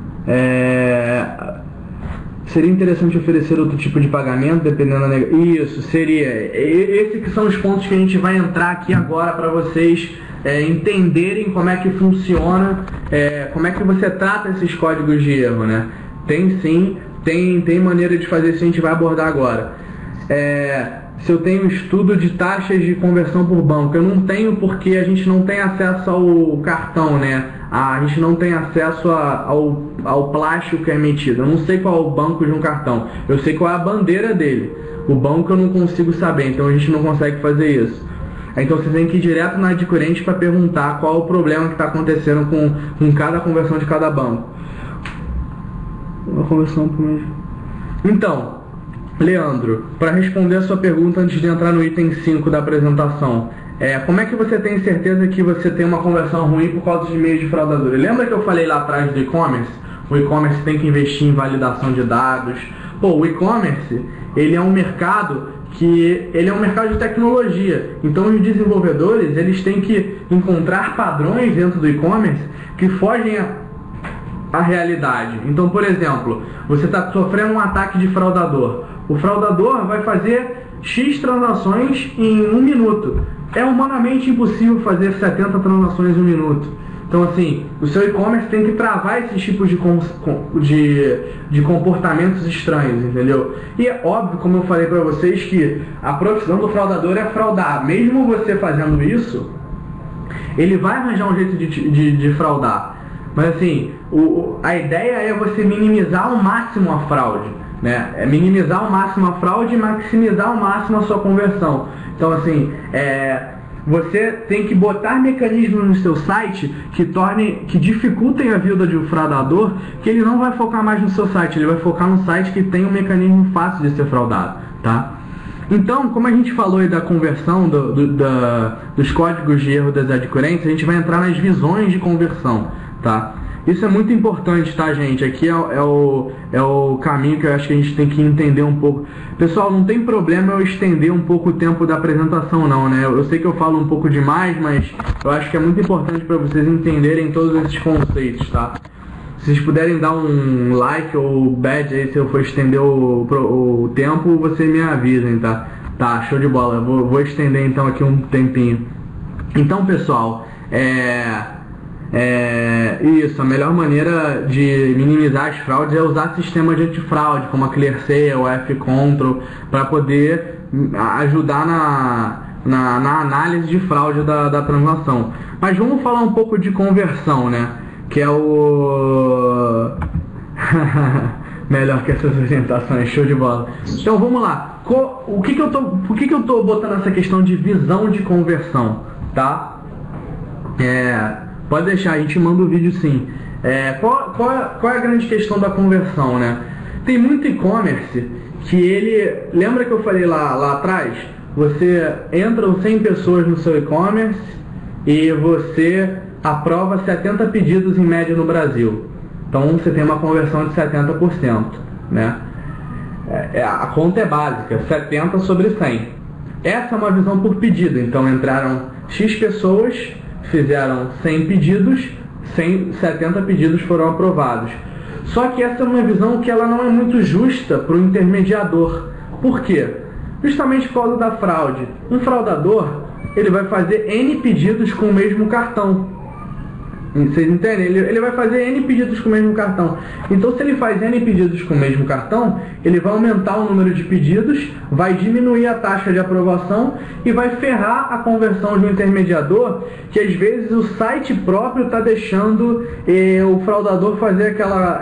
seria interessante oferecer outro tipo de pagamento, dependendo da Isso, seria. Esses que são os pontos que a gente vai entrar aqui agora para vocês entenderem como é que funciona, como é que você trata esses códigos de erro, né? Tem sim, tem maneira de fazer isso, a gente vai abordar agora. Se eu tenho estudo de taxas de conversão por banco, eu não tenho porque a gente não tem acesso ao cartão, né? A gente não tem acesso ao plástico que é emitido. Eu não sei qual é o banco de um cartão, eu sei qual é a bandeira dele. O banco eu não consigo saber, então a gente não consegue fazer isso. Então você tem que ir direto na adquirente para perguntar qual é o problema que está acontecendo com cada conversão de cada banco. Uma conversão por mês. Então, Leandro, para responder a sua pergunta antes de entrar no item 5 da apresentação, como é que você tem certeza que você tem uma conversão ruim por causa de meios de fraudadores? Lembra que eu falei lá atrás do e-commerce? O e-commerce tem que investir em validação de dados. Pô, o e-commerce, ele é um mercado de tecnologia. Então os desenvolvedores, eles têm que encontrar padrões dentro do e-commerce que fogem a realidade. Então, por exemplo, você está sofrendo um ataque de fraudador. O fraudador vai fazer X transações em 1 minuto. É humanamente impossível fazer 70 transações em 1 minuto. Então, assim, o seu e-commerce tem que travar esses tipos de comportamentos estranhos, entendeu? E é óbvio, como eu falei para vocês, que a profissão do fraudador é fraudar. Mesmo você fazendo isso, ele vai arranjar um jeito de fraudar. Mas assim, a ideia é você minimizar ao máximo a fraude, né? É minimizar ao máximo a fraude e maximizar ao máximo a sua conversão. Então assim, você tem que botar mecanismos no seu site que dificultem a vida de um fraudador, que ele não vai focar mais no seu site, ele vai focar no site que tem um mecanismo fácil de ser fraudado, tá? Então, como a gente falou aí da conversão, dos códigos de erro das adquirentes, a gente vai entrar nas visões de conversão, tá? Isso é muito importante, tá, gente? Aqui é o caminho que eu acho que a gente tem que entender um pouco. Pessoal, não tem problema eu estender um pouco o tempo da apresentação, não, né? Eu sei que eu falo um pouco demais, mas eu acho que é muito importante para vocês entenderem todos esses conceitos, tá? Se vocês puderem dar um like ou badge aí se eu for estender o tempo, vocês me avisem, tá? Tá, show de bola. Vou estender então aqui um tempinho. Então, pessoal, isso, a melhor maneira de minimizar as fraudes é usar sistemas de antifraude, como a ClearSale ou a F-Control, para poder ajudar na análise de fraude da transação. Mas vamos falar um pouco de conversão, né? Que é o... melhor que essas apresentações, show de bola. Então vamos lá. Por que que eu tô botando essa questão de visão de conversão, tá? Pode deixar, a gente manda o vídeo sim. Qual é a grande questão da conversão, né? Tem muito e-commerce que ele... Lembra que eu falei lá atrás? Você entra 100 pessoas no seu e-commerce e você aprova 70 pedidos em média no Brasil. Então você tem uma conversão de 70%, né? A conta é básica, 70 sobre 100. Essa é uma visão por pedido. Então entraram X pessoas, fizeram 100 pedidos, 70 pedidos foram aprovados. Só que essa é uma visão que ela não é muito justa para o intermediador. Por quê? Justamente por causa da fraude. Um fraudador, ele vai fazer N pedidos com o mesmo cartão. Vocês entendem? Ele vai fazer N pedidos com o mesmo cartão. Então, se ele faz N pedidos com o mesmo cartão, ele vai aumentar o número de pedidos, vai diminuir a taxa de aprovação e vai ferrar a conversão de um intermediador, que às vezes o site próprio está deixando o fraudador fazer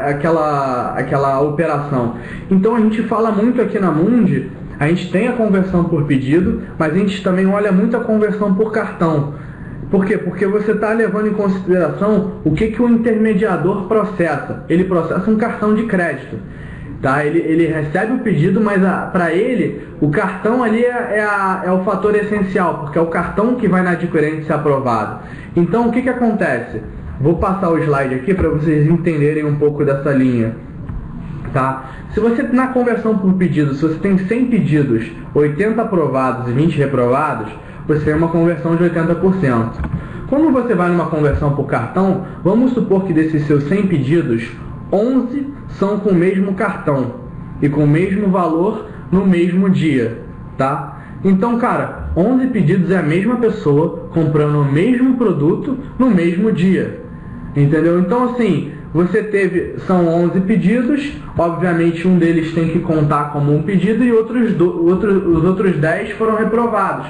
aquela operação. Então, a gente fala muito aqui na Mundi, a gente tem a conversão por pedido, mas a gente também olha muito a conversão por cartão. Por quê? Porque você está levando em consideração o que o intermediador processa. Ele processa um cartão de crédito. Tá? Ele recebe o pedido, mas para ele, o cartão ali é o fator essencial, porque é o cartão que vai na adquirente ser aprovado. Então, o que acontece? Vou passar o slide aqui para vocês entenderem um pouco dessa linha. Tá? Se você, na conversão por pedido, se você tem 100 pedidos, 80 aprovados e 20 reprovados, você tem uma conversão de 80%. Quando você vai numa conversão por cartão, vamos supor que desses seus 100 pedidos, 11 são com o mesmo cartão e com o mesmo valor no mesmo dia, tá? Então, cara, 11 pedidos é a mesma pessoa comprando o mesmo produto no mesmo dia, entendeu? Então, assim, são 11 pedidos, obviamente um deles tem que contar como um pedido e os outros 10 foram reprovados.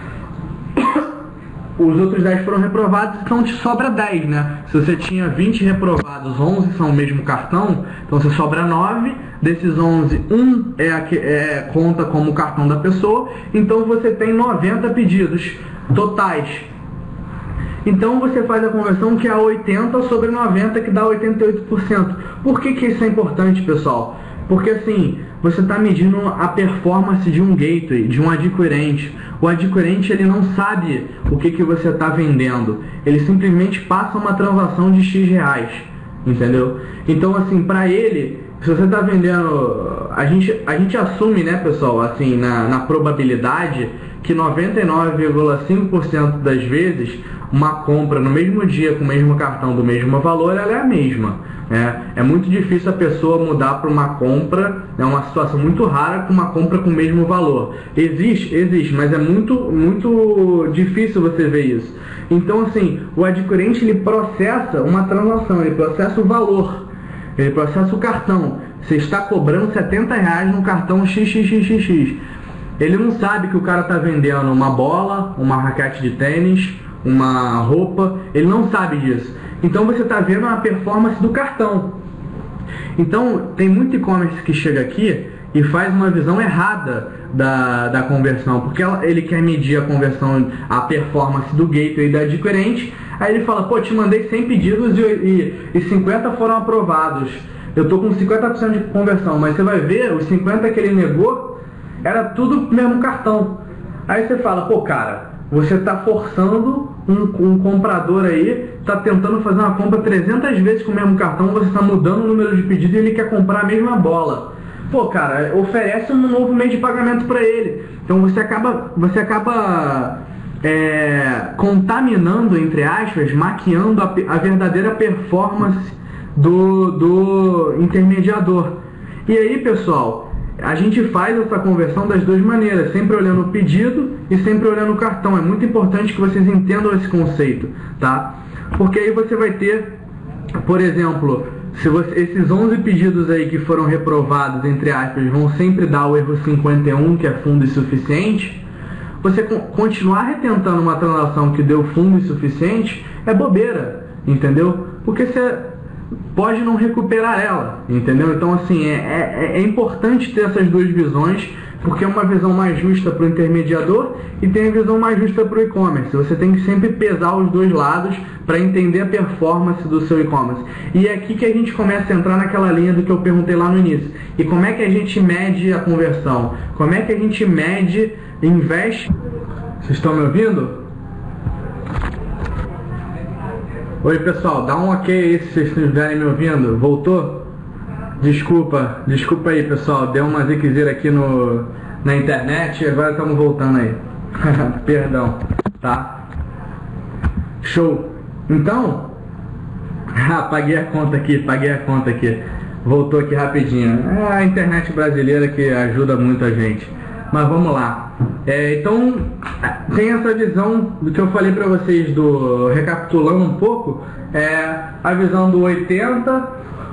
Os outros 10 foram reprovados, então te sobra 10, né? Se você tinha 20 reprovados, 11 são o mesmo cartão, então você sobra 9, desses 11, 1 conta como o cartão da pessoa, então você tem 90 pedidos totais. Então você faz a conversão que é 80 sobre 90, que dá 88%. Por que isso é importante, pessoal? Porque assim, você está medindo a performance de um gateway, de um adquirente. O adquirente, ele não sabe o que você está vendendo. Ele simplesmente passa uma transação de X reais, entendeu? Então assim, para ele, se você está vendendo... A gente assume, né, pessoal, assim, na probabilidade, que 99,5% das vezes uma compra no mesmo dia com o mesmo cartão do mesmo valor, ela é a mesma. É muito difícil a pessoa mudar para uma compra, é uma situação muito rara com uma compra com o mesmo valor. Existe, mas é muito difícil você ver isso. Então assim, o adquirente, ele processa uma transação, ele processa o valor, ele processa o cartão. Você está cobrando R$70 no cartão XXXX. Ele não sabe que o cara está vendendo uma bola, uma raquete de tênis, uma roupa, ele não sabe disso. Então você está vendo a performance do cartão. Então tem muito e-commerce que chega aqui e faz uma visão errada da conversão, porque ele quer medir a conversão, a performance do gateway da adquirente. Aí ele fala, pô, te mandei 100 pedidos e 50 foram aprovados. Eu tô com 50% de conversão, mas você vai ver, os 50 que ele negou, era tudo mesmo cartão. Aí você fala, pô, cara, você está forçando um comprador aí, está tentando fazer uma compra 300 vezes com o mesmo cartão, você está mudando o número de pedido e ele quer comprar a mesma bola. Pô, cara, oferece um novo meio de pagamento para ele. Então você acaba contaminando, entre aspas, maquiando a verdadeira performance do intermediador. E aí, pessoal, a gente faz essa conversão das duas maneiras, sempre olhando o pedido e sempre olhando o cartão. É muito importante que vocês entendam esse conceito, tá? Porque aí você vai ter, por exemplo, esses 11 pedidos aí que foram reprovados, entre aspas, vão sempre dar o erro 51, que é fundo insuficiente. Você continuar retentando uma transação que deu fundo insuficiente é bobeira, entendeu? Porque você pode não recuperar ela, entendeu? Então assim, é importante ter essas duas visões, porque é uma visão mais justa para o intermediador e tem a visão mais justa para o e-commerce. Você tem que sempre pesar os dois lados para entender a performance do seu e-commerce. E é aqui que a gente começa a entrar naquela linha do que eu perguntei lá no início. E como é que a gente mede a conversão? Como é que a gente mede, investe... Vocês estão me ouvindo? Oi, pessoal, dá um ok aí se vocês estiverem me ouvindo. Voltou? Desculpa aí, pessoal, deu uma ziquezeira aqui na internet e agora estamos voltando aí. Perdão, tá? Show! Então, paguei a conta aqui. Voltou aqui rapidinho. É a internet brasileira que ajuda muito a gente. Mas vamos lá. Então, tem essa visão do que eu falei para vocês, recapitulando um pouco, a visão do 80%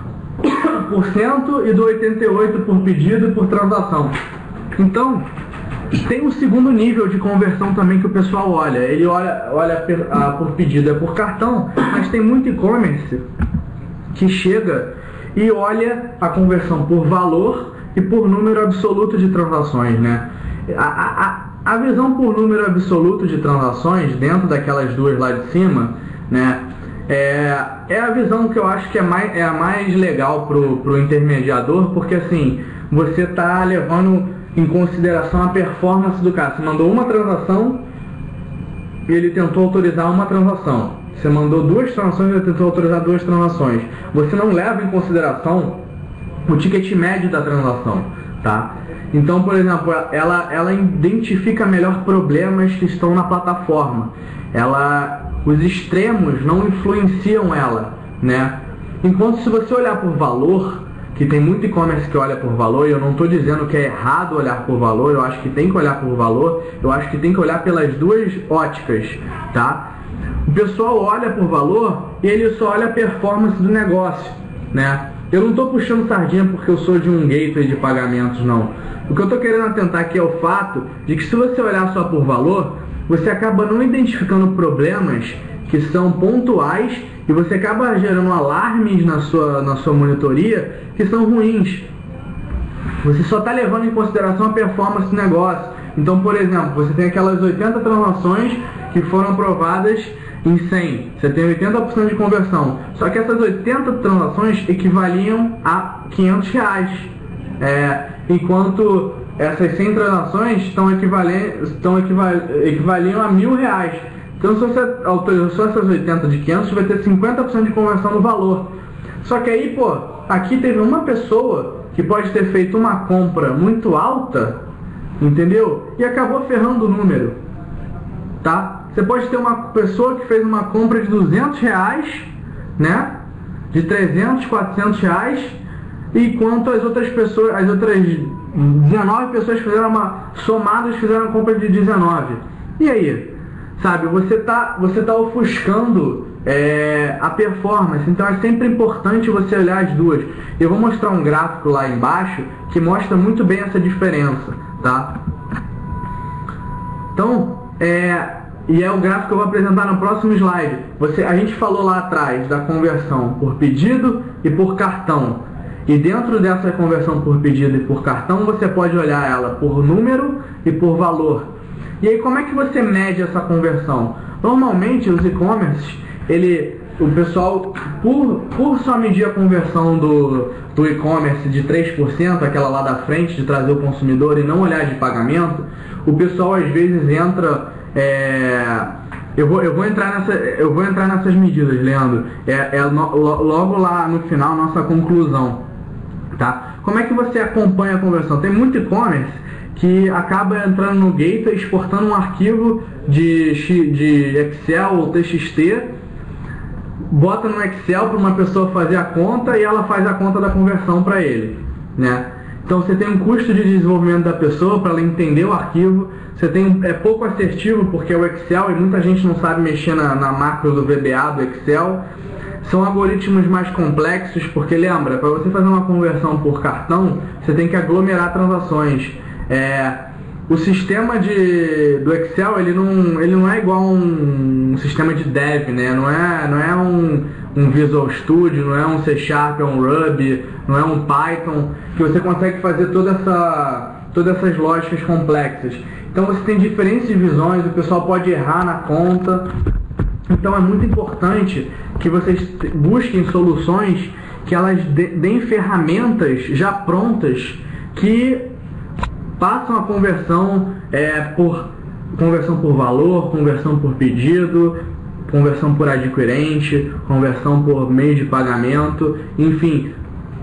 e do 88% por pedido e por transação. Então, tem um segundo nível de conversão também que o pessoal olha. Ele olha por pedido, é por cartão, mas tem muito e-commerce que chega e olha a conversão por valor e por número absoluto de transações, né? A visão por número absoluto de transações, dentro daquelas duas lá de cima, né, é a visão que eu acho que é a mais legal pro intermediador, porque assim, você tá levando em consideração a performance do cara. Você mandou uma transação e ele tentou autorizar uma transação. Você mandou duas transações e ele tentou autorizar duas transações. Você não leva em consideração o ticket médio da transação, tá? Então, por exemplo, ela identifica melhor problemas que estão na plataforma. Os extremos não influenciam ela, né? Enquanto se você olhar por valor, que tem muito e-commerce que olha por valor, e eu não estou dizendo que é errado olhar por valor, eu acho que tem que olhar por valor, eu acho que tem que olhar pelas duas óticas, tá? O pessoal olha por valor e ele só olha a performance do negócio, né? Eu não estou puxando sardinha porque eu sou de um gateway de pagamentos, não. O que eu estou querendo atentar aqui é o fato de que se você olhar só por valor, você acaba não identificando problemas que são pontuais e você acaba gerando alarmes na sua monitoria que são ruins. Você só está levando em consideração a performance do negócio. Então, por exemplo, você tem aquelas 80 transações que foram aprovadas Em 100, você tem 80% de conversão. Só que essas 80 transações equivaliam a R$500. Enquanto essas 100 transações equivaliam a R$1.000. Então, se você autorizou só essas 80 de 500, você vai ter 50% de conversão no valor. Só que aí, aqui teve uma pessoa que pode ter feito uma compra muito alta, entendeu? E acabou ferrando o número, tá? Você pode ter uma pessoa que fez uma compra de R$200, né? De 300, R$400, enquanto as outras 19 pessoas somadas fizeram uma compra de 19. E aí? Sabe, você tá ofuscando a performance, então é sempre importante você olhar as duas. Eu vou mostrar um gráfico lá embaixo que mostra muito bem essa diferença, tá? Então, e é o gráfico que eu vou apresentar no próximo slide. A gente falou lá atrás da conversão por pedido e por cartão. E dentro dessa conversão por pedido e por cartão, você pode olhar ela por número e por valor. E aí, como é que você mede essa conversão? Normalmente, os e-commerce, o pessoal, por só medir a conversão do e-commerce de 3%, aquela lá da frente, de trazer o consumidor e não olhar de pagamento, o pessoal às vezes entra... Eu vou entrar nessas medidas, Leandro. Logo lá no final, nossa conclusão. Tá? Como é que você acompanha a conversão? Tem muito e-commerce que acaba entrando no gateway, exportando um arquivo de Excel ou TXT, bota no Excel para uma pessoa fazer a conta e ela faz a conta da conversão para ele, né? Então você tem um custo de desenvolvimento da pessoa para ela entender o arquivo, é pouco assertivo porque é o Excel e muita gente não sabe mexer na macro do VBA do Excel. São algoritmos mais complexos porque, lembra, para você fazer uma conversão por cartão, você tem que aglomerar transações. O sistema do Excel, ele não é igual a um sistema de dev, né? Não é um Visual Studio, não é um C#, é um Ruby, não é um Python, que você consegue fazer todas essas lógicas complexas. Então você tem diferentes divisões, o pessoal pode errar na conta. Então é muito importante que vocês busquem soluções que elas deem ferramentas já prontas que passam a conversão por valor, conversão por pedido, conversão por adquirente, conversão por meio de pagamento, enfim,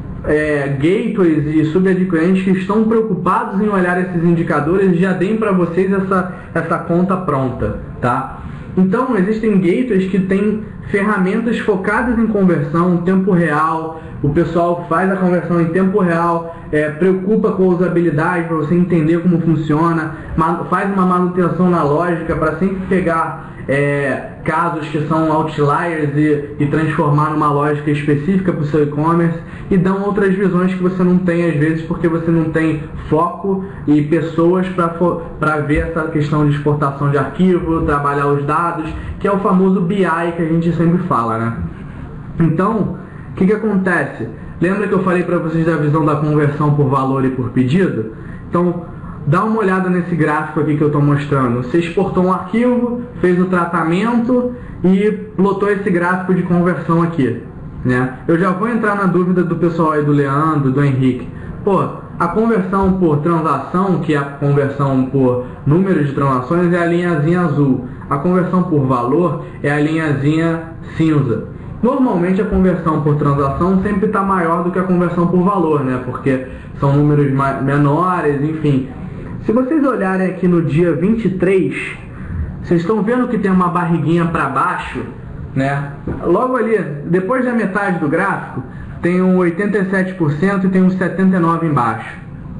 gateways e subadquirentes que estão preocupados em olhar esses indicadores e já deem para vocês essa conta pronta, tá? Então, existem gateways que têm ferramentas focadas em conversão em tempo real, o pessoal faz a conversão em tempo real, preocupa com a usabilidade para você entender como funciona, faz uma manutenção na lógica para sempre pegar casos que são outliers e transformar numa lógica específica para o seu e-commerce, e dão outras visões que você não tem às vezes porque você não tem foco e pessoas para ver essa questão de exportação de arquivo, trabalhar os dados, que é o famoso BI que a gente sempre fala, né? Então, o que acontece? Lembra que eu falei para vocês da visão da conversão por valor e por pedido? Então, dá uma olhada nesse gráfico aqui que eu estou mostrando. Você exportou um arquivo, fez o tratamento e plotou esse gráfico de conversão aqui, né? Eu já vou entrar na dúvida do pessoal aí, do Leandro, do Henrique. A conversão por transação, que é a conversão por número de transações, é a linhazinha azul. A conversão por valor é a linhazinha cinza. Normalmente a conversão por transação sempre está maior do que a conversão por valor, né? Porque são números menores, enfim. Se vocês olharem aqui no dia 23, vocês estão vendo que tem uma barriguinha para baixo, né? Logo ali, depois da metade do gráfico, tem um 87% e tem um 79% embaixo.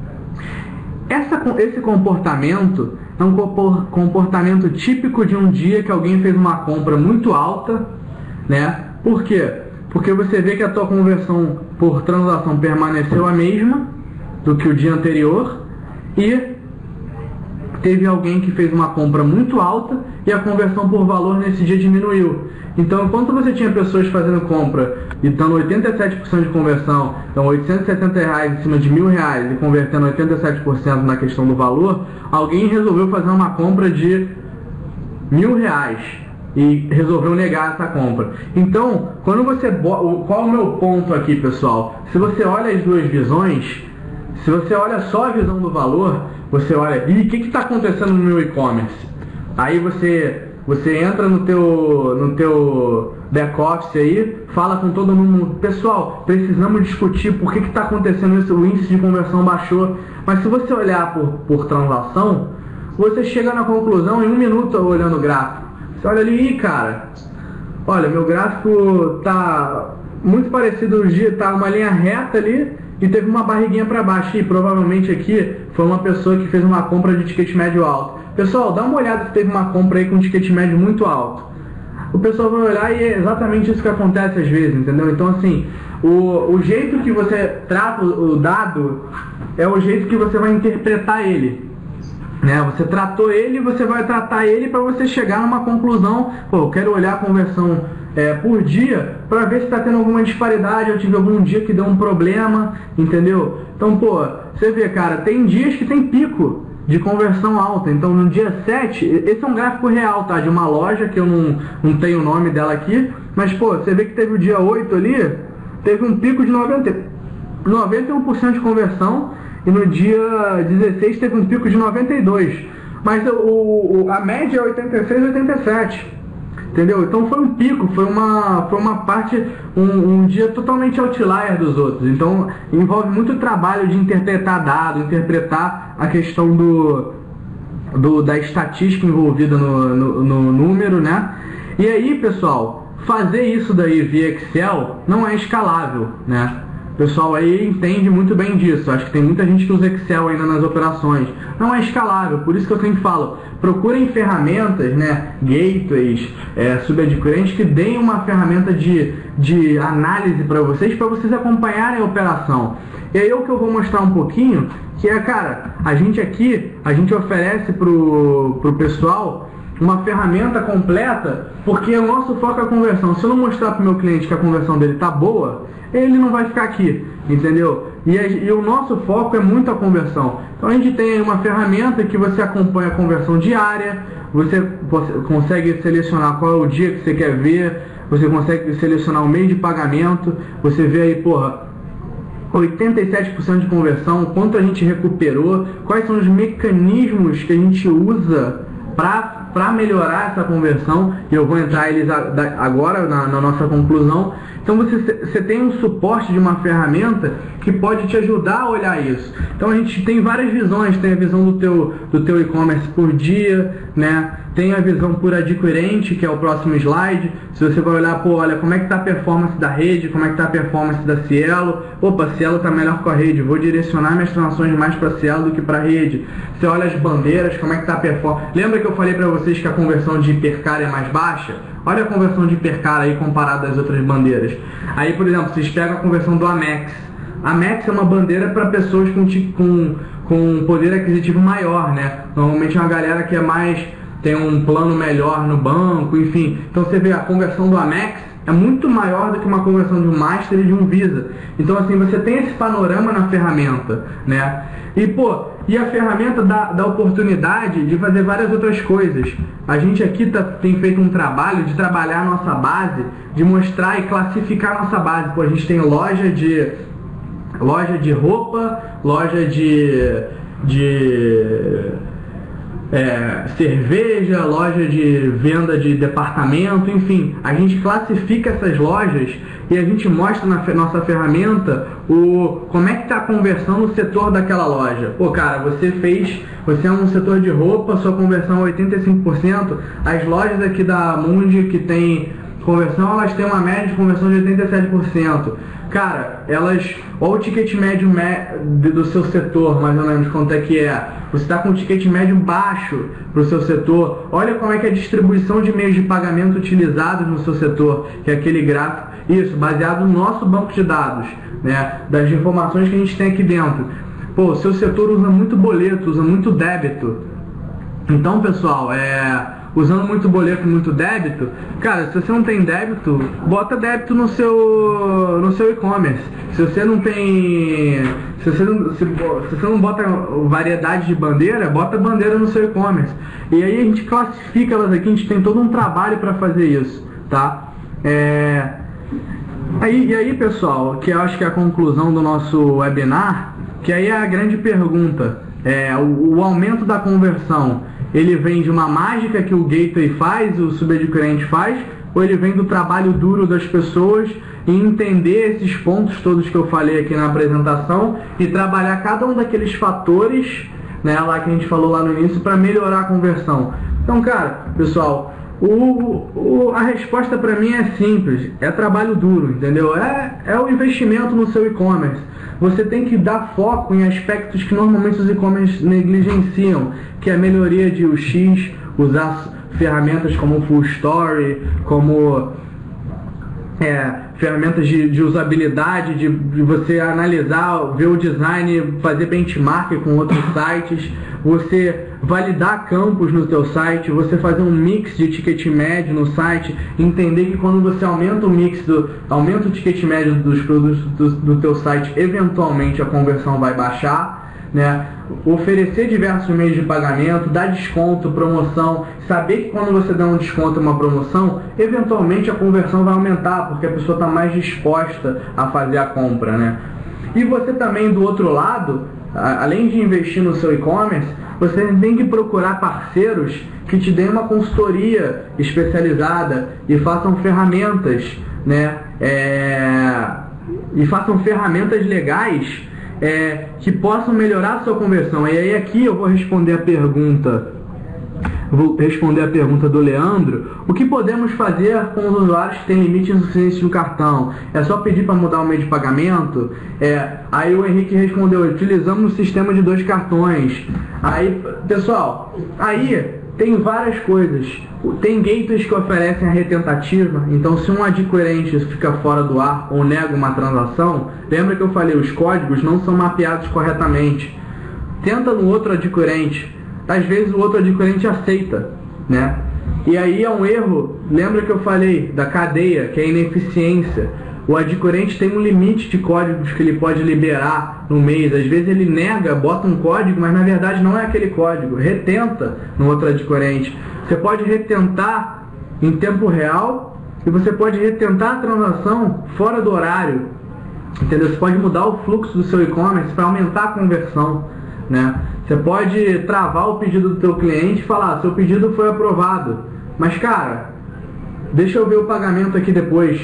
Esse comportamento é um comportamento típico de um dia que alguém fez uma compra muito alta, né? Por quê? Porque você vê que a tua conversão por transação permaneceu a mesma do que o dia anterior e teve alguém que fez uma compra muito alta e a conversão por valor nesse dia diminuiu. Então, enquanto você tinha pessoas fazendo compra e dando 87% de conversão, então R$870 em cima de R$1.000 e convertendo 87% na questão do valor, alguém resolveu fazer uma compra de R$1.000, e resolveu negar essa compra. Então, qual é o meu ponto aqui, pessoal? Se você olha as duas visões, se você olha só a visão do valor, você olha, e o que está acontecendo no meu e-commerce? Aí você entra no teu back-office aí, fala com todo mundo, pessoal, precisamos discutir por que está acontecendo isso, o índice de conversão baixou. Mas se você olhar por transação, você chega na conclusão em 1 minuto olhando o gráfico. Você olha ali, cara, olha, meu gráfico tá muito parecido, tá uma linha reta ali e teve uma barriguinha para baixo. E provavelmente aqui foi uma pessoa que fez uma compra de ticket médio alto. Pessoal, dá uma olhada se teve uma compra aí com ticket médio muito alto. O pessoal vai olhar e é exatamente isso que acontece às vezes, entendeu? Então, assim, o jeito que você trata o dado é o jeito que você vai interpretar ele. Né? Você tratou ele, você vai tratar ele para você chegar numa conclusão. Pô, eu quero olhar a conversão por dia para ver se está tendo alguma disparidade, eu tive algum dia que deu um problema, entendeu? Então, pô, você vê, cara, tem dias que tem pico de conversão alta. Então, no dia 7, esse é um gráfico real, tá? De uma loja que eu não tenho o nome dela aqui, mas, pô, você vê que teve o dia 8 ali, teve um pico de 91% de conversão, e no dia 16 teve um pico de 92%. Mas a média é 86, 87%. Entendeu? Então foi um pico, foi uma parte, um dia totalmente outlier dos outros. Então envolve muito trabalho de interpretar dado, interpretar a questão da estatística envolvida no número, né? E aí, pessoal, fazer isso daí via Excel não é escalável, né? O pessoal aí entende muito bem disso. Acho que tem muita gente que usa Excel ainda nas operações. Não é escalável, por isso que eu sempre falo, procurem ferramentas, né, gateways, subadquirentes, que deem uma ferramenta de análise para vocês acompanharem a operação. E aí o que eu vou mostrar um pouquinho, que é, cara, a gente oferece pro pessoal uma ferramenta completa, porque o nosso foco é a conversão. Se eu não mostrar para o meu cliente que a conversão dele tá boa, ele não vai ficar aqui, entendeu? E o nosso foco é muito a conversão. Então a gente tem aí uma ferramenta que você acompanha a conversão diária, você consegue selecionar qual é o dia que você quer ver, você consegue selecionar o meio de pagamento, você vê aí, porra, 87% de conversão, quanto a gente recuperou, quais são os mecanismos que a gente usa para melhorar essa conversão, e eu vou entrar eles agora na nossa conclusão. Então você tem um suporte de uma ferramenta que pode te ajudar a olhar isso. Então a gente tem várias visões, tem a visão do teu e-commerce por dia, né? Tem a visão por adquirente, que é o próximo slide. Se você vai olhar, pô, olha como é que está a performance da rede, como é que está a performance da Cielo. Opa, Cielo está melhor com a rede, vou direcionar minhas transações mais para Cielo do que para a rede. Você olha as bandeiras, como é que está a performance. Lembra que eu falei para vocês que a conversão de hipercar é mais baixa? Olha a conversão de hipercar aí comparada às outras bandeiras. Aí, por exemplo, vocês pegam a conversão do Amex. A Amex é uma bandeira para pessoas com poder aquisitivo maior, né? Normalmente é uma galera que tem um plano melhor no banco, enfim. Então você vê a conversão do Amex é muito maior do que uma conversão de um Master e de um Visa. Então, assim, você tem esse panorama na ferramenta, né? E a ferramenta dá oportunidade de fazer várias outras coisas. A gente aqui tem feito um trabalho de trabalhar a nossa base, de mostrar e classificar a nossa base. Pô, a gente tem loja de roupa, loja de cerveja, loja de venda de departamento, enfim, a gente classifica essas lojas e a gente mostra na nossa ferramenta como é que está a conversão no setor daquela loja. Pô, cara, você é um setor de roupa, sua conversão é 85%, as lojas aqui da Mundi que tem conversão, elas têm uma média de conversão de 87%. Cara, olha o ticket médio do seu setor, mais ou menos, quanto é que é. Você está com um ticket médio baixo para o seu setor. Olha como é que é a distribuição de meios de pagamento utilizados no seu setor, que é aquele gráfico. Isso, baseado no nosso banco de dados, né, das informações que a gente tem aqui dentro. Pô, o seu setor usa muito boleto, usa muito débito. Então, pessoal, usando muito boleto, muito débito, cara, se você não tem débito, bota débito no seu e-commerce. Se você você não bota variedade de bandeira, bota bandeira no seu e-commerce. E aí a gente classifica elas aqui, a gente tem todo um trabalho para fazer isso, tá? E aí, pessoal, que eu acho que é a conclusão do nosso webinar, que aí é a grande pergunta, o aumento da conversão, ele vem de uma mágica que o gateway faz, o subadquirente faz, ou ele vem do trabalho duro das pessoas e entender esses pontos todos que eu falei aqui na apresentação e trabalhar cada um daqueles fatores, né, lá que a gente falou lá no início, para melhorar a conversão. Então, cara, pessoal, a resposta para mim é simples, é trabalho duro, entendeu? É o investimento no seu e-commerce. Você tem que dar foco em aspectos que normalmente os e-commerce negligenciam, que é a melhoria de UX, usar ferramentas como Full Story, como ferramentas de usabilidade, de você analisar, ver o design, fazer benchmark com outros sites, você validar campos no teu site, você fazer um mix de ticket médio no site, entender que quando você aumenta o ticket médio dos produtos do teu site, eventualmente a conversão vai baixar, né? Oferecer diversos meios de pagamento, dar desconto, promoção, saber que quando você dá um desconto e uma promoção, eventualmente a conversão vai aumentar, porque a pessoa está mais disposta a fazer a compra, né? E você também, do outro lado, além de investir no seu e-commerce, você tem que procurar parceiros que te deem uma consultoria especializada e façam ferramentas, né? E façam ferramentas legais que possam melhorar a sua conversão. E aí aqui eu vou responder a pergunta do Leandro. O que podemos fazer com os usuários que têm limite insuficiente no cartão? É só pedir para mudar o meio de pagamento? Aí o Henrique respondeu, utilizamos o sistema de 2 cartões. Aí, pessoal, aí tem várias coisas. Tem gateways que oferecem a retentativa, então se um adquirente fica fora do ar ou nega uma transação, lembra que eu falei, os códigos não são mapeados corretamente. Tenta no outro adquirente, às vezes o outro adquirente aceita, né? E aí é um erro, lembra que eu falei da cadeia, que é a ineficiência. O adquirente tem um limite de códigos que ele pode liberar no mês. Às vezes ele nega, bota um código, mas na verdade não é aquele código. Retenta no outro adquirente. Você pode retentar em tempo real e você pode retentar a transação fora do horário. Entendeu? Você pode mudar o fluxo do seu e-commerce para aumentar a conversão, né? Você pode travar o pedido do teu cliente e falar, seu pedido foi aprovado, mas cara, deixa eu ver o pagamento aqui depois.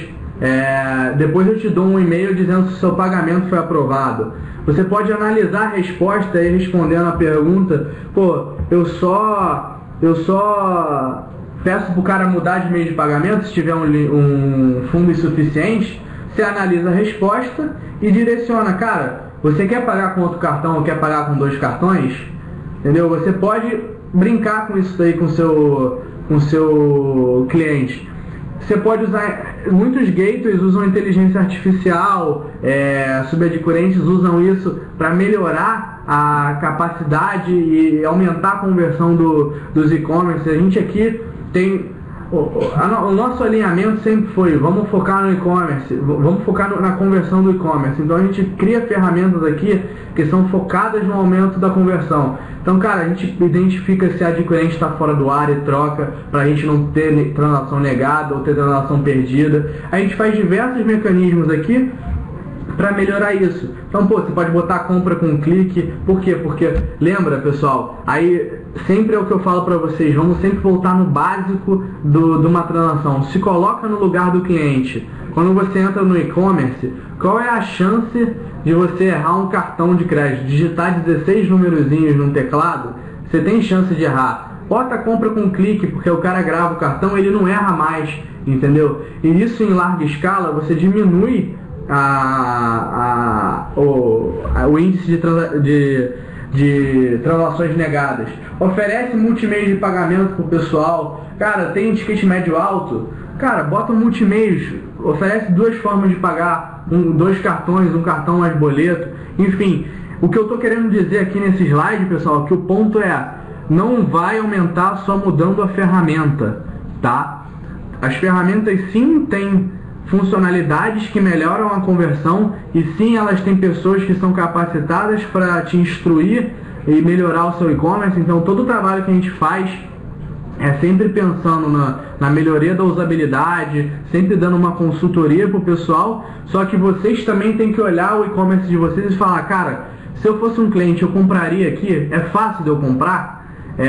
Depois eu te dou um e-mail dizendo se o seu pagamento foi aprovado. Você pode analisar a resposta e respondendo a pergunta, eu só peço para o cara mudar de meio de pagamento se tiver um fundo insuficiente. Você analisa a resposta e direciona, cara, você quer pagar com outro cartão ou quer pagar com 2 cartões? Entendeu? Você pode brincar com isso daí com o seu cliente. Você pode usar, muitos gateways usam inteligência artificial, subadquirentes usam isso para melhorar a capacidade e aumentar a conversão dos e-commerce. A gente aqui tem, o nosso alinhamento sempre foi, vamos focar no e-commerce, vamos focar na conversão do e-commerce. Então a gente cria ferramentas aqui que são focadas no aumento da conversão. Então, cara, a gente identifica se a adquirente está fora do ar e troca, para a gente não ter transação negada ou ter transação perdida. A gente faz diversos mecanismos aqui para melhorar isso. Então, você pode botar a compra com um clique. Por quê? Porque, lembra, pessoal, aí sempre é o que eu falo para vocês, vamos sempre voltar no básico de uma transação. Se coloca no lugar do cliente. Quando você entra no e-commerce, qual é a chance de você errar um cartão de crédito? Digitar 16 numerozinhos num teclado, você tem chance de errar. Bota a compra com um clique, porque o cara grava o cartão, ele não erra mais, entendeu? E isso em larga escala, você diminui o índice de transações negadas. Oferece multimeios de pagamento pro pessoal. Cara, tem ticket médio alto? Cara, bota um multimeios. Oferece 2 formas de pagar, 2 cartões, um cartão mais boleto. Enfim, o que eu tô querendo dizer aqui nesse slide, pessoal, que o ponto não vai aumentar só mudando a ferramenta, tá? As ferramentas sim têm funcionalidades que melhoram a conversão, e sim, elas têm pessoas que são capacitadas para te instruir e melhorar o seu e-commerce. Então todo o trabalho que a gente faz é sempre pensando na melhoria da usabilidade, sempre dando uma consultoria pro pessoal. Só que vocês também têm que olhar o e-commerce de vocês e falar, cara, se eu fosse um cliente, eu compraria aqui? É fácil de eu comprar?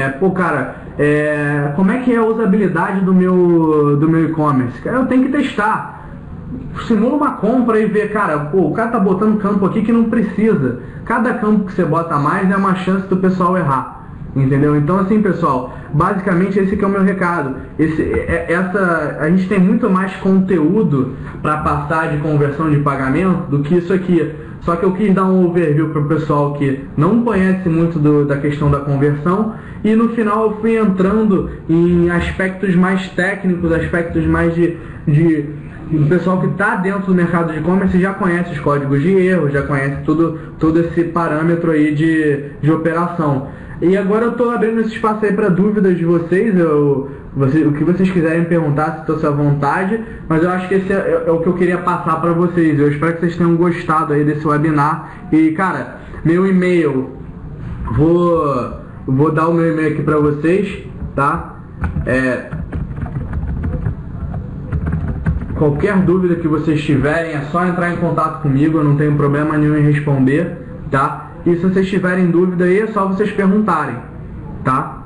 Como é que é a usabilidade do meu e-commerce? Eu tenho que testar. Simula uma compra e vê, cara, o cara tá botando campo aqui que não precisa. Cada campo que você bota a mais é uma chance do pessoal errar. Entendeu? Então assim, pessoal, basicamente esse que é o meu recado. A gente tem muito mais conteúdo para passar de conversão de pagamento do que isso aqui. Só que eu quis dar um overview para o pessoal que não conhece muito da questão da conversão, e no final eu fui entrando em aspectos mais técnicos, aspectos mais o pessoal que está dentro do mercado de e-commerce já conhece os códigos de erro, já conhece todo esse parâmetro aí de operação. E agora eu estou abrindo esse espaço aí para dúvidas de vocês, o que vocês quiserem perguntar, se estou à vontade, mas eu acho que esse é o que eu queria passar para vocês. Eu espero que vocês tenham gostado aí desse webinar. E cara, meu e-mail, vou dar o meu e-mail aqui para vocês, tá? Qualquer dúvida que vocês tiverem é só entrar em contato comigo, eu não tenho problema nenhum em responder, tá? E se vocês tiverem dúvida aí, é só vocês perguntarem, tá?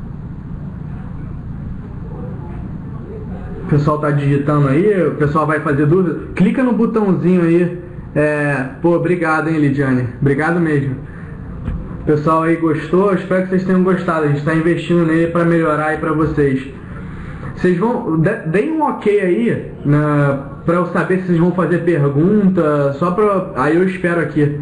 O pessoal tá digitando aí, o pessoal vai fazer dúvida, clica no botãozinho aí. Obrigado, hein, Lidiane, obrigado mesmo. O pessoal aí gostou, espero que vocês tenham gostado, a gente está investindo nele para melhorar aí para vocês. Vocês deem um ok aí, para eu saber se vocês vão fazer pergunta, aí eu espero aqui.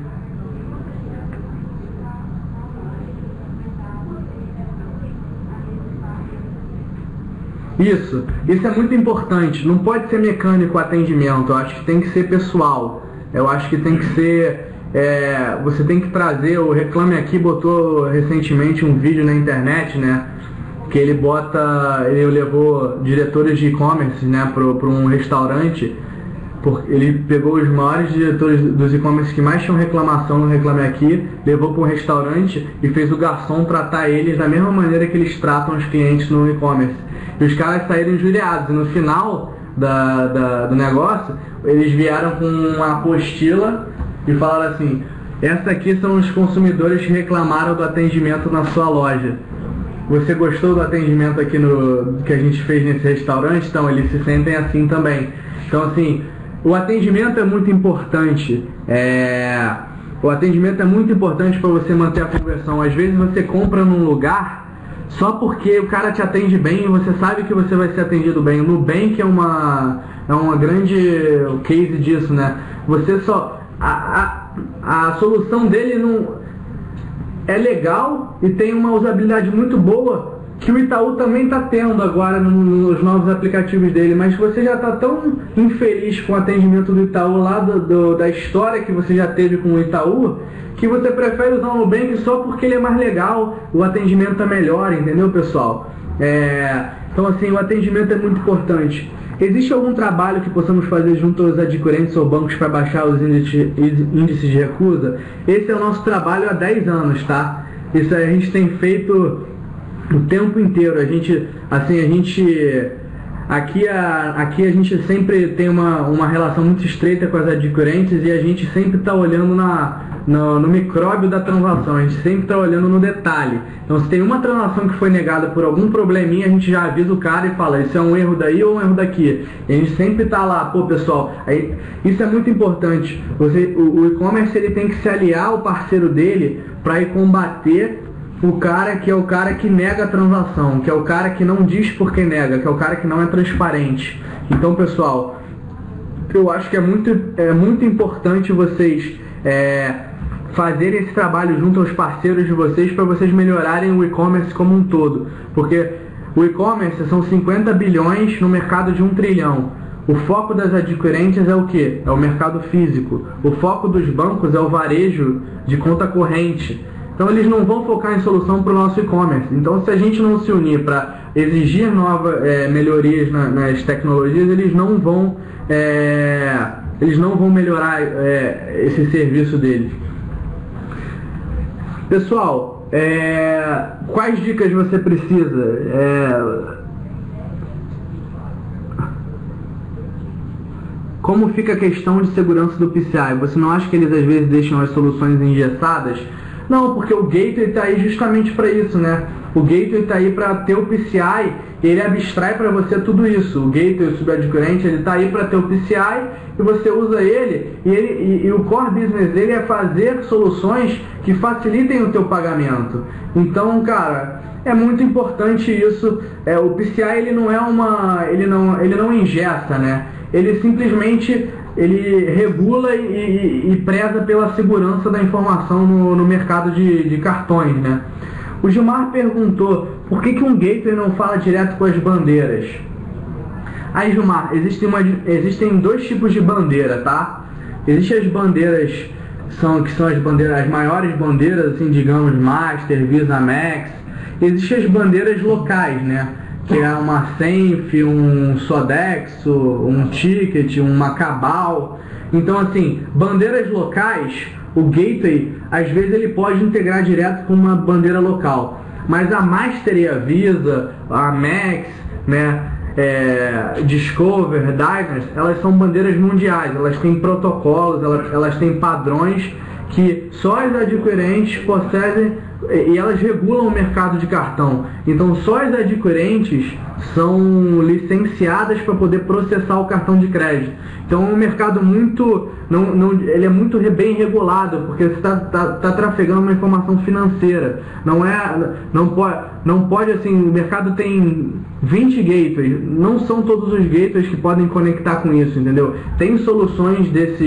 Isso é muito importante, não pode ser mecânico o atendimento, eu acho que tem que ser pessoal, eu acho que tem que ser, você tem que trazer, o Reclame Aqui botou recentemente um vídeo na internet, né, que ele levou diretores de e-commerce, né, para um restaurante, ele pegou os maiores diretores dos e-commerce que mais tinham reclamação no Reclame Aqui, levou para um restaurante e fez o garçom tratar eles da mesma maneira que eles tratam os clientes no e-commerce. E os caras saíram injuriados, e no final do negócio, eles vieram com uma apostila e falaram assim, essa aqui são os consumidores que reclamaram do atendimento na sua loja. Você gostou do atendimento aqui que a gente fez nesse restaurante? Então, eles se sentem assim também. Então, assim, o atendimento é muito importante. O atendimento é muito importante para você manter a conversão. Às vezes você compra num lugar só porque o cara te atende bem e você sabe que você vai ser atendido bem. O Nubank é uma grande case disso, né? Você a solução dele não é legal e tem uma usabilidade muito boa, que o Itaú também está tendo agora nos novos aplicativos dele, mas você já está tão infeliz com o atendimento do Itaú lá da história que você já teve com o Itaú, que você prefere usar o Nubank só porque ele é mais legal, o atendimento é melhor, entendeu, pessoal? Então assim, o atendimento é muito importante. Existe algum trabalho que possamos fazer junto aos adquirentes ou bancos para baixar os índices de recusa? Esse é o nosso trabalho há 10 anos, tá? Isso a gente tem feito o tempo inteiro. Aqui a gente sempre tem uma relação muito estreita com as adquirentes, e a gente sempre está olhando no micróbio da transação, a gente sempre está olhando no detalhe. Então, se tem uma transação que foi negada por algum probleminha, a gente já avisa o cara e fala, isso é um erro daí ou um erro daqui. E a gente sempre está lá, pessoal, isso é muito importante. O e-commerce ele tem que se aliar ao parceiro dele para ir combater o cara que é o cara que nega a transação, que é o cara que não diz por que nega, que é o cara que não é transparente. Então, pessoal, eu acho que é muito importante vocês fazerem esse trabalho junto aos parceiros de vocês, para vocês melhorarem o e-commerce como um todo, porque o e-commerce são 50 bilhões no mercado de 1 trilhão. O foco das adquirentes é o que? É o mercado físico. O foco dos bancos é o varejo de conta corrente. Então eles não vão focar em solução para o nosso e-commerce. Então, se a gente não se unir para exigir novas melhorias nas tecnologias, eles não vão eles não vão melhorar esse serviço deles. Pessoal, quais dicas você precisa? Como fica a questão de segurança do PCI? Você não acha que eles às vezes deixam as soluções engessadas? Não, porque o gateway está aí justamente para isso, né? O gateway está aí para ter o PCI, ele abstrai para você tudo isso. O gateway, o subadquirente, ele está aí para ter o PCI e você usa ele e o core business dele é fazer soluções que facilitem o teu pagamento. Então, cara, é muito importante isso. O PCI ele não é ele não engessa, né? Ele simplesmente regula e preza pela segurança da informação no mercado de cartões, né? O Gilmar perguntou por que um gateway não fala direto com as bandeiras. Aí, Gilmar, existem dois tipos de bandeira, tá? Existem as bandeiras que são as maiores bandeiras, assim, digamos, Master, Visa, Max. Existem as bandeiras locais, né? Que é uma Senf, um Sodexo, um Ticket, uma Cabal. Então, assim, bandeiras locais, o gateway, às vezes ele pode integrar direto com uma bandeira local. Mas a Master e a Visa, a Max, né, Discover, Diners, elas são bandeiras mundiais. Elas têm protocolos, elas têm padrões que só os adquirentes possuem e elas regulam o mercado de cartão. Então só as adquirentes são licenciadas para poder processar o cartão de crédito. Então é um mercado ele é muito bem regulado, porque você está trafegando uma informação financeira. Não pode assim, o mercado tem 20 gateways, não são todos os gateways que podem conectar com isso, entendeu? Tem soluções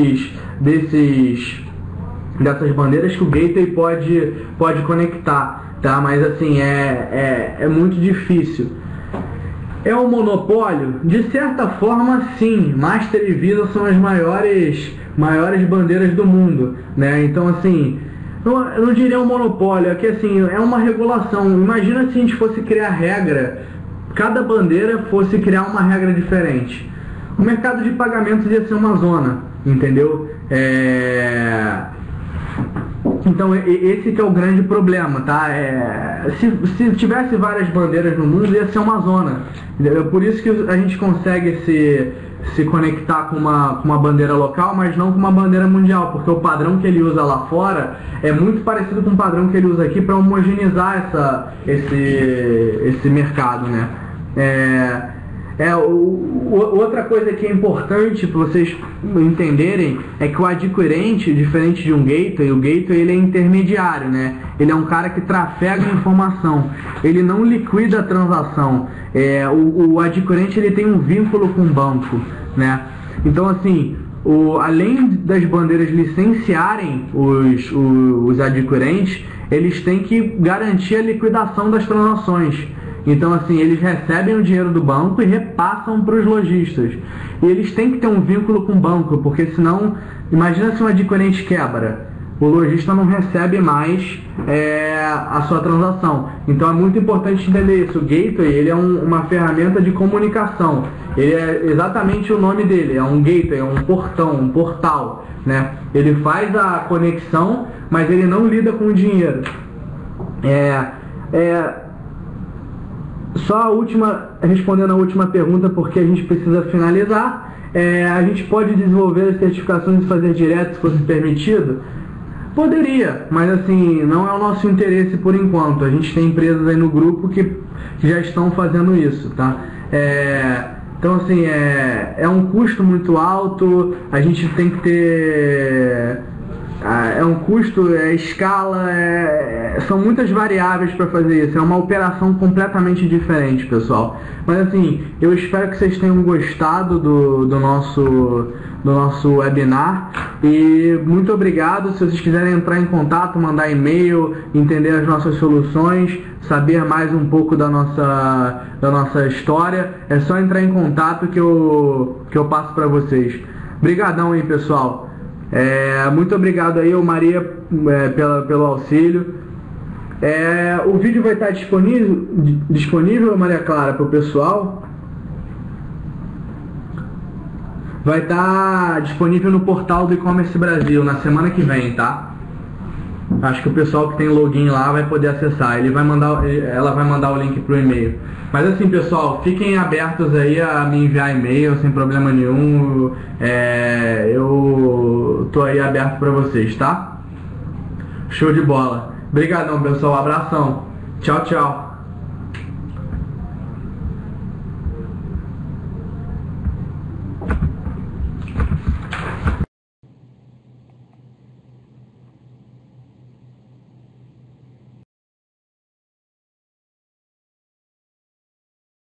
dessas bandeiras que o gateway pode conectar, tá? Mas assim, é muito difícil. É um monopólio? De certa forma, sim. Master e Visa são as maiores bandeiras do mundo, né? Então, assim, eu não diria um monopólio, é que assim, é uma regulação. Imagina se a gente fosse criar regra, cada bandeira fosse criar uma regra diferente. O mercado de pagamentos ia ser uma zona, entendeu? Então esse que é o grande problema, tá? Se tivesse várias bandeiras no mundo, ia ser uma zona. Por isso que a gente consegue se conectar com uma bandeira local, mas não com uma bandeira mundial, porque o padrão que ele usa lá fora é muito parecido com o padrão que ele usa aqui para homogeneizar esse mercado, né? Outra coisa que é importante para vocês entenderem é que o adquirente, diferente de um gateway, o gateway ele é intermediário, né? Ele é um cara que trafega a informação, ele não liquida a transação. O adquirente ele tem um vínculo com o banco, né? Então, assim, além das bandeiras licenciarem os adquirentes, eles têm que garantir a liquidação das transações. Então, assim, eles recebem o dinheiro do banco e repassam para os lojistas. E eles têm que ter um vínculo com o banco, porque senão, imagina se um adquirente quebra, o lojista não recebe mais a sua transação. Então é muito importante entender isso. O gateway ele é uma ferramenta de comunicação. Ele é exatamente o nome dele, é um gateway, é um portão, um portal, né? Ele faz a conexão, mas ele não lida com o dinheiro. Só respondendo a última pergunta, porque a gente precisa finalizar. A gente pode desenvolver as certificações e fazer direto se fosse permitido? Poderia, mas assim, não é o nosso interesse por enquanto. A gente tem empresas aí no grupo que já estão fazendo isso, tá? Então assim, é um custo muito alto, a gente tem que ter... um custo, escala, são muitas variáveis para fazer isso, é uma operação completamente diferente, pessoal. Mas assim, eu espero que vocês tenham gostado do nosso webinar e muito obrigado. Se vocês quiserem entrar em contato, mandar e-mail, entender as nossas soluções, saber mais um pouco da nossa história, é só entrar em contato que eu passo para vocês. Obrigadão aí, pessoal. Muito obrigado aí, Maria, pelo auxílio. O vídeo vai estar disponível, Maria Clara, para o pessoal. vai estar disponível no portal do E-Commerce Brasil na semana que vem, tá? Acho que o pessoal que tem login lá vai poder acessar. Ela vai mandar o link pro e-mail. Mas assim, pessoal, fiquem abertos aí a me enviar e-mail sem problema nenhum. Eu tô aí aberto para vocês, tá? Show de bola. Obrigadão, pessoal. Abração. Tchau, tchau.